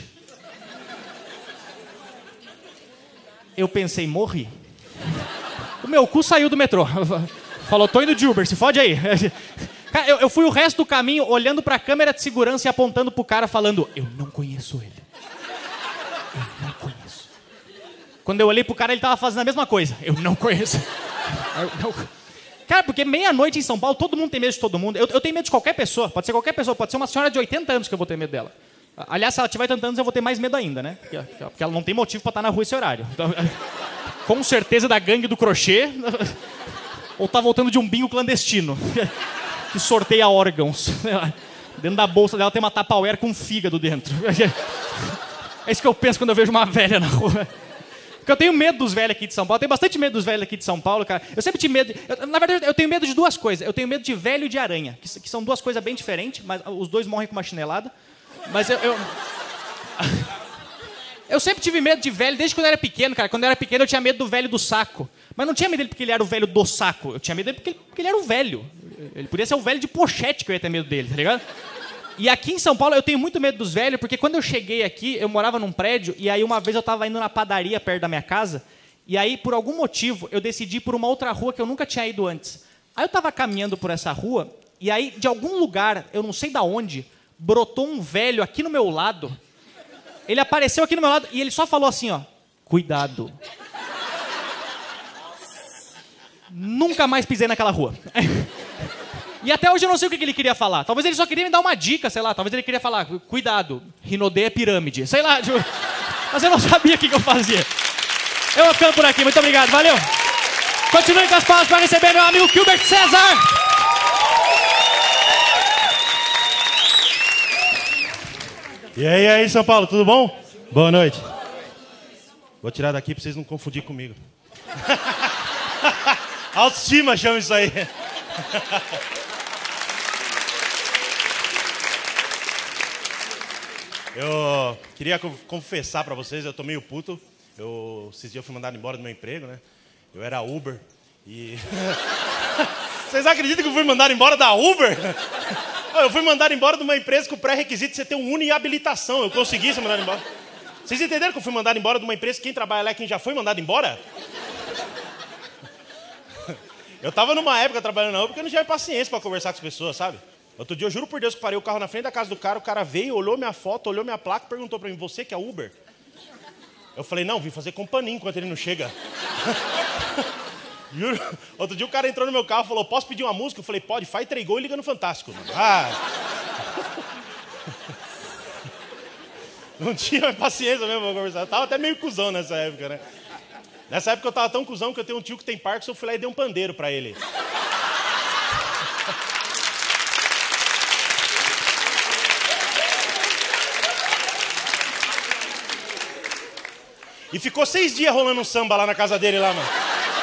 Eu pensei, morri. O meu cu saiu do metrô. Falou, tô indo de Uber, se fode aí. Cara, eu, eu fui o resto do caminho olhando pra câmera de segurança e apontando pro cara, falando, eu não conheço ele. Eu não conheço. Quando eu olhei pro cara, ele tava fazendo a mesma coisa. Eu não conheço. Eu não... Cara, porque meia-noite em São Paulo, todo mundo tem medo de todo mundo. Eu, eu tenho medo de qualquer pessoa. Pode ser qualquer pessoa. Pode ser uma senhora de oitenta anos que eu vou ter medo dela. Aliás, se ela tiver oitenta anos, eu vou ter mais medo ainda, né? Porque, porque ela não tem motivo pra estar na rua esse horário. Então, com certeza da gangue do crochê. Ou tá voltando de um bingo clandestino. Que sorteia órgãos. Dentro da bolsa dela tem uma Tupperware com fígado dentro. É isso que eu penso quando eu vejo uma velha na rua. Porque eu tenho medo dos velhos aqui de São Paulo. Eu tenho bastante medo dos velhos aqui de São Paulo, cara. Eu sempre tive medo... Eu, na verdade, eu tenho medo de duas coisas. Eu tenho medo de velho e de aranha. Que, que são duas coisas bem diferentes, mas os dois morrem com uma chinelada. Mas eu... eu... Eu sempre tive medo de velho, desde quando eu era pequeno, cara. Quando eu era pequeno, eu tinha medo do velho do saco. Mas não tinha medo dele porque ele era o velho do saco. Eu tinha medo dele porque ele, porque ele era o velho. Ele podia ser o velho de pochete que eu ia ter medo dele, tá ligado? E aqui em São Paulo, eu tenho muito medo dos velhos, porque quando eu cheguei aqui, eu morava num prédio, e aí uma vez eu tava indo na padaria perto da minha casa, e aí, por algum motivo, eu decidi ir por uma outra rua que eu nunca tinha ido antes. Aí eu tava caminhando por essa rua, e aí, de algum lugar, eu não sei da onde, brotou um velho aqui no meu lado. Ele apareceu aqui no meu lado e ele só falou assim, ó, cuidado. Nunca mais pisei naquela rua. E até hoje eu não sei o que ele queria falar. Talvez ele só queria me dar uma dica, sei lá. Talvez ele queria falar, cuidado, Rinodê é pirâmide. Sei lá, tipo, mas eu não sabia o que, que eu fazia. Eu vou ficando por aqui, muito obrigado, valeu. Continue com as palavras para receber meu amigo Gilbert César. E aí, e aí, São Paulo, tudo bom? Boa noite. Vou tirar daqui pra vocês não confundirem comigo. Autoestima chama isso aí. Eu queria confessar pra vocês, eu tô meio puto. Eu, esses dias eu fui mandado embora do meu emprego, né? Eu era Uber e... Vocês acreditam que eu fui mandado embora da Uber? Eu fui mandado embora de uma empresa com o pré-requisito de você ter um Uni e habilitação. Eu consegui ser mandado embora. Vocês entenderam que eu fui mandado embora de uma empresa que quem trabalha lá é quem já foi mandado embora? Eu tava numa época trabalhando na Uber porque eu não tinha paciência pra conversar com as pessoas, sabe? Outro dia eu juro por Deus que parei o carro na frente da casa do cara, o cara veio, olhou minha foto, olhou minha placa e perguntou pra mim, você que é Uber? Eu falei, não, vim fazer companhia enquanto ele não chega. Juro. Outro dia o cara entrou no meu carro e falou, posso pedir uma música? Eu falei, pode, faz três gols e liga no Fantástico. Ah. Não tinha paciência mesmo pra conversar. Eu tava até meio cuzão nessa época, né? Nessa época eu tava tão cuzão que eu tenho um tio que tem Parkinson, eu fui lá e dei um pandeiro pra ele. E ficou seis dias rolando um samba lá na casa dele, lá, mano.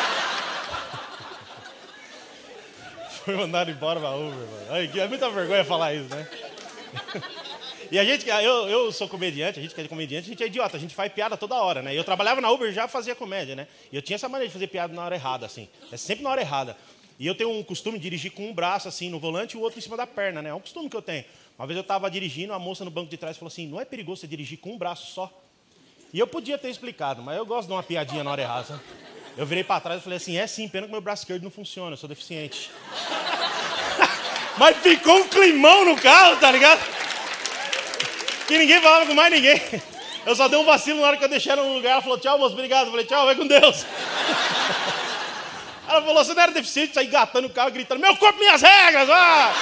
Foi mandado embora pra Uber, mano. Ai, é muita vergonha falar isso, né? E a gente, eu, eu sou comediante, a gente que é comediante, a gente é idiota, a gente faz piada toda hora, né? E eu trabalhava na Uber e já fazia comédia, né? E eu tinha essa maneira de fazer piada na hora errada, assim. É sempre na hora errada. E eu tenho um costume de dirigir com um braço, assim, no volante e o outro em cima da perna, né? É um costume que eu tenho. Uma vez eu tava dirigindo, a moça no banco de trás falou assim, não é perigoso você dirigir com um braço só? E eu podia ter explicado, mas eu gosto de uma piadinha na hora errada, sabe? Eu virei pra trás e falei assim, é sim, pena que meu braço esquerdo não funciona, eu sou deficiente. Mas ficou um climão no carro, tá ligado? Que ninguém falava com mais ninguém. Eu só dei um vacilo na hora que eu deixei ela no lugar. Ela falou, tchau, moço, obrigado. Eu falei, tchau, vai com Deus. Ela falou, você não era deficiente, sair gatando o carro, gritando, meu corpo, minhas regras, ah!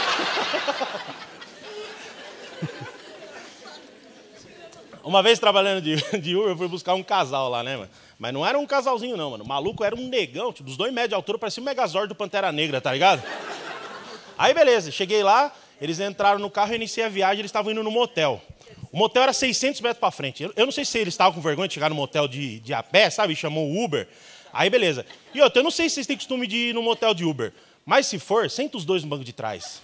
Uma vez trabalhando de, de Uber, eu fui buscar um casal lá, né, mano? Mas não era um casalzinho, não, mano. O maluco era um negão, tipo, dos dois metros de altura, parecia um Megazord do Pantera Negra, tá ligado? Aí, beleza, cheguei lá, eles entraram no carro, eu iniciei a viagem, eles estavam indo no motel. O motel era seiscentos metros pra frente. Eu, eu não sei se eles estavam com vergonha de chegar no motel de, de a pé, sabe? Chamou o Uber. Aí, beleza. E outra, eu não sei se vocês têm costume de ir no motel de Uber. Mas se for, senta os dois no banco de trás.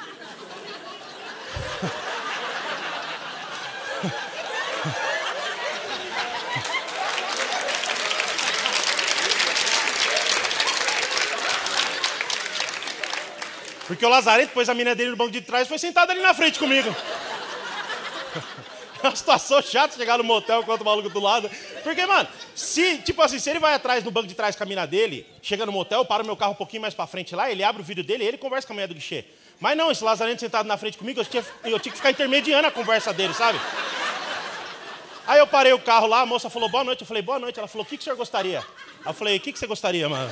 Porque o Lazarento pôs a menina dele no banco de trás e foi sentado ali na frente comigo. É uma situação chata chegar no motel enquanto o maluco do lado. Porque, mano, se, tipo assim, se ele vai atrás no banco de trás com a mina dele, chega no motel, para o meu carro um pouquinho mais pra frente lá, ele abre o vidro dele e ele conversa com a mulher do guichê. Mas não, esse Lazarento sentado na frente comigo, eu tinha, eu tinha que ficar intermediando a conversa dele, sabe? Aí eu parei o carro lá, a moça falou boa noite. Eu falei, boa noite. Ela falou, o que, que o senhor gostaria? Aí eu falei, o que, que você gostaria, mano?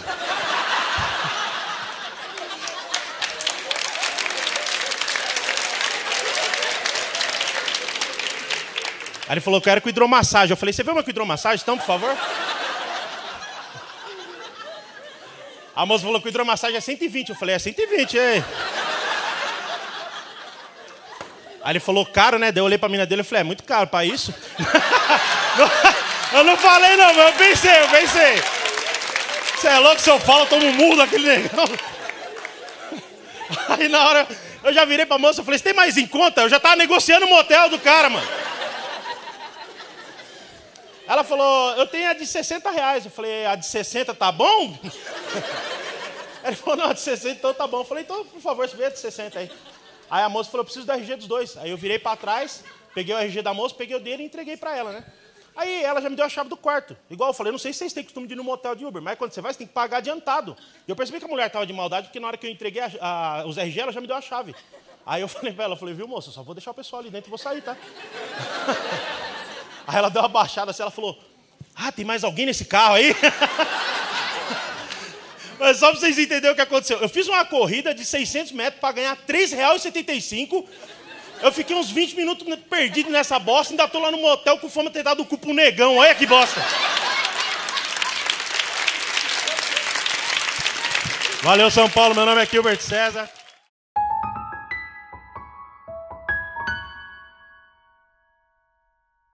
Aí ele falou, quero com hidromassagem. Eu falei, você vê uma com hidromassagem, então, por favor? A moça falou que hidromassagem é cento e vinte. Eu falei, é cento e vinte, hein? Aí ele falou, caro, né? Daí eu olhei pra mina dele e falei, é muito caro pra isso? Eu não falei não, mas eu pensei, eu pensei. Você é louco, se eu falo, eu tomo um murro daquele negão. Aí na hora, eu já virei pra moça e falei, você tem mais em conta? Eu já tava negociando o motel do cara, mano. Ela falou, eu tenho a de sessenta reais. Eu falei, a de sessenta tá bom? Ela falou, não, a de sessenta então tá bom. Eu falei, então, por favor, você vê a de sessenta aí. Aí a moça falou, eu preciso do R G dos dois. Aí eu virei pra trás, peguei o R G da moça, peguei o dele e entreguei pra ela, né? Aí ela já me deu a chave do quarto. Igual eu falei, eu não sei se vocês têm costume de ir no motel de Uber, mas quando você vai, você tem que pagar adiantado. E eu percebi que a mulher tava de maldade, porque na hora que eu entreguei a, a, os R G, ela já me deu a chave. Aí eu falei pra ela, eu falei, viu, moça, eu só vou deixar o pessoal ali dentro e vou sair, tá? Aí ela deu uma baixada assim, ela falou, ah, tem mais alguém nesse carro aí? Mas só pra vocês entenderem o que aconteceu. Eu fiz uma corrida de seiscentos metros pra ganhar três reais e setenta e cinco centavos. Eu fiquei uns vinte minutos perdido nessa bosta, ainda tô lá no motel com fome de ter dado o cu pro negão. Olha que bosta. Valeu, São Paulo. Meu nome é Gilbert César.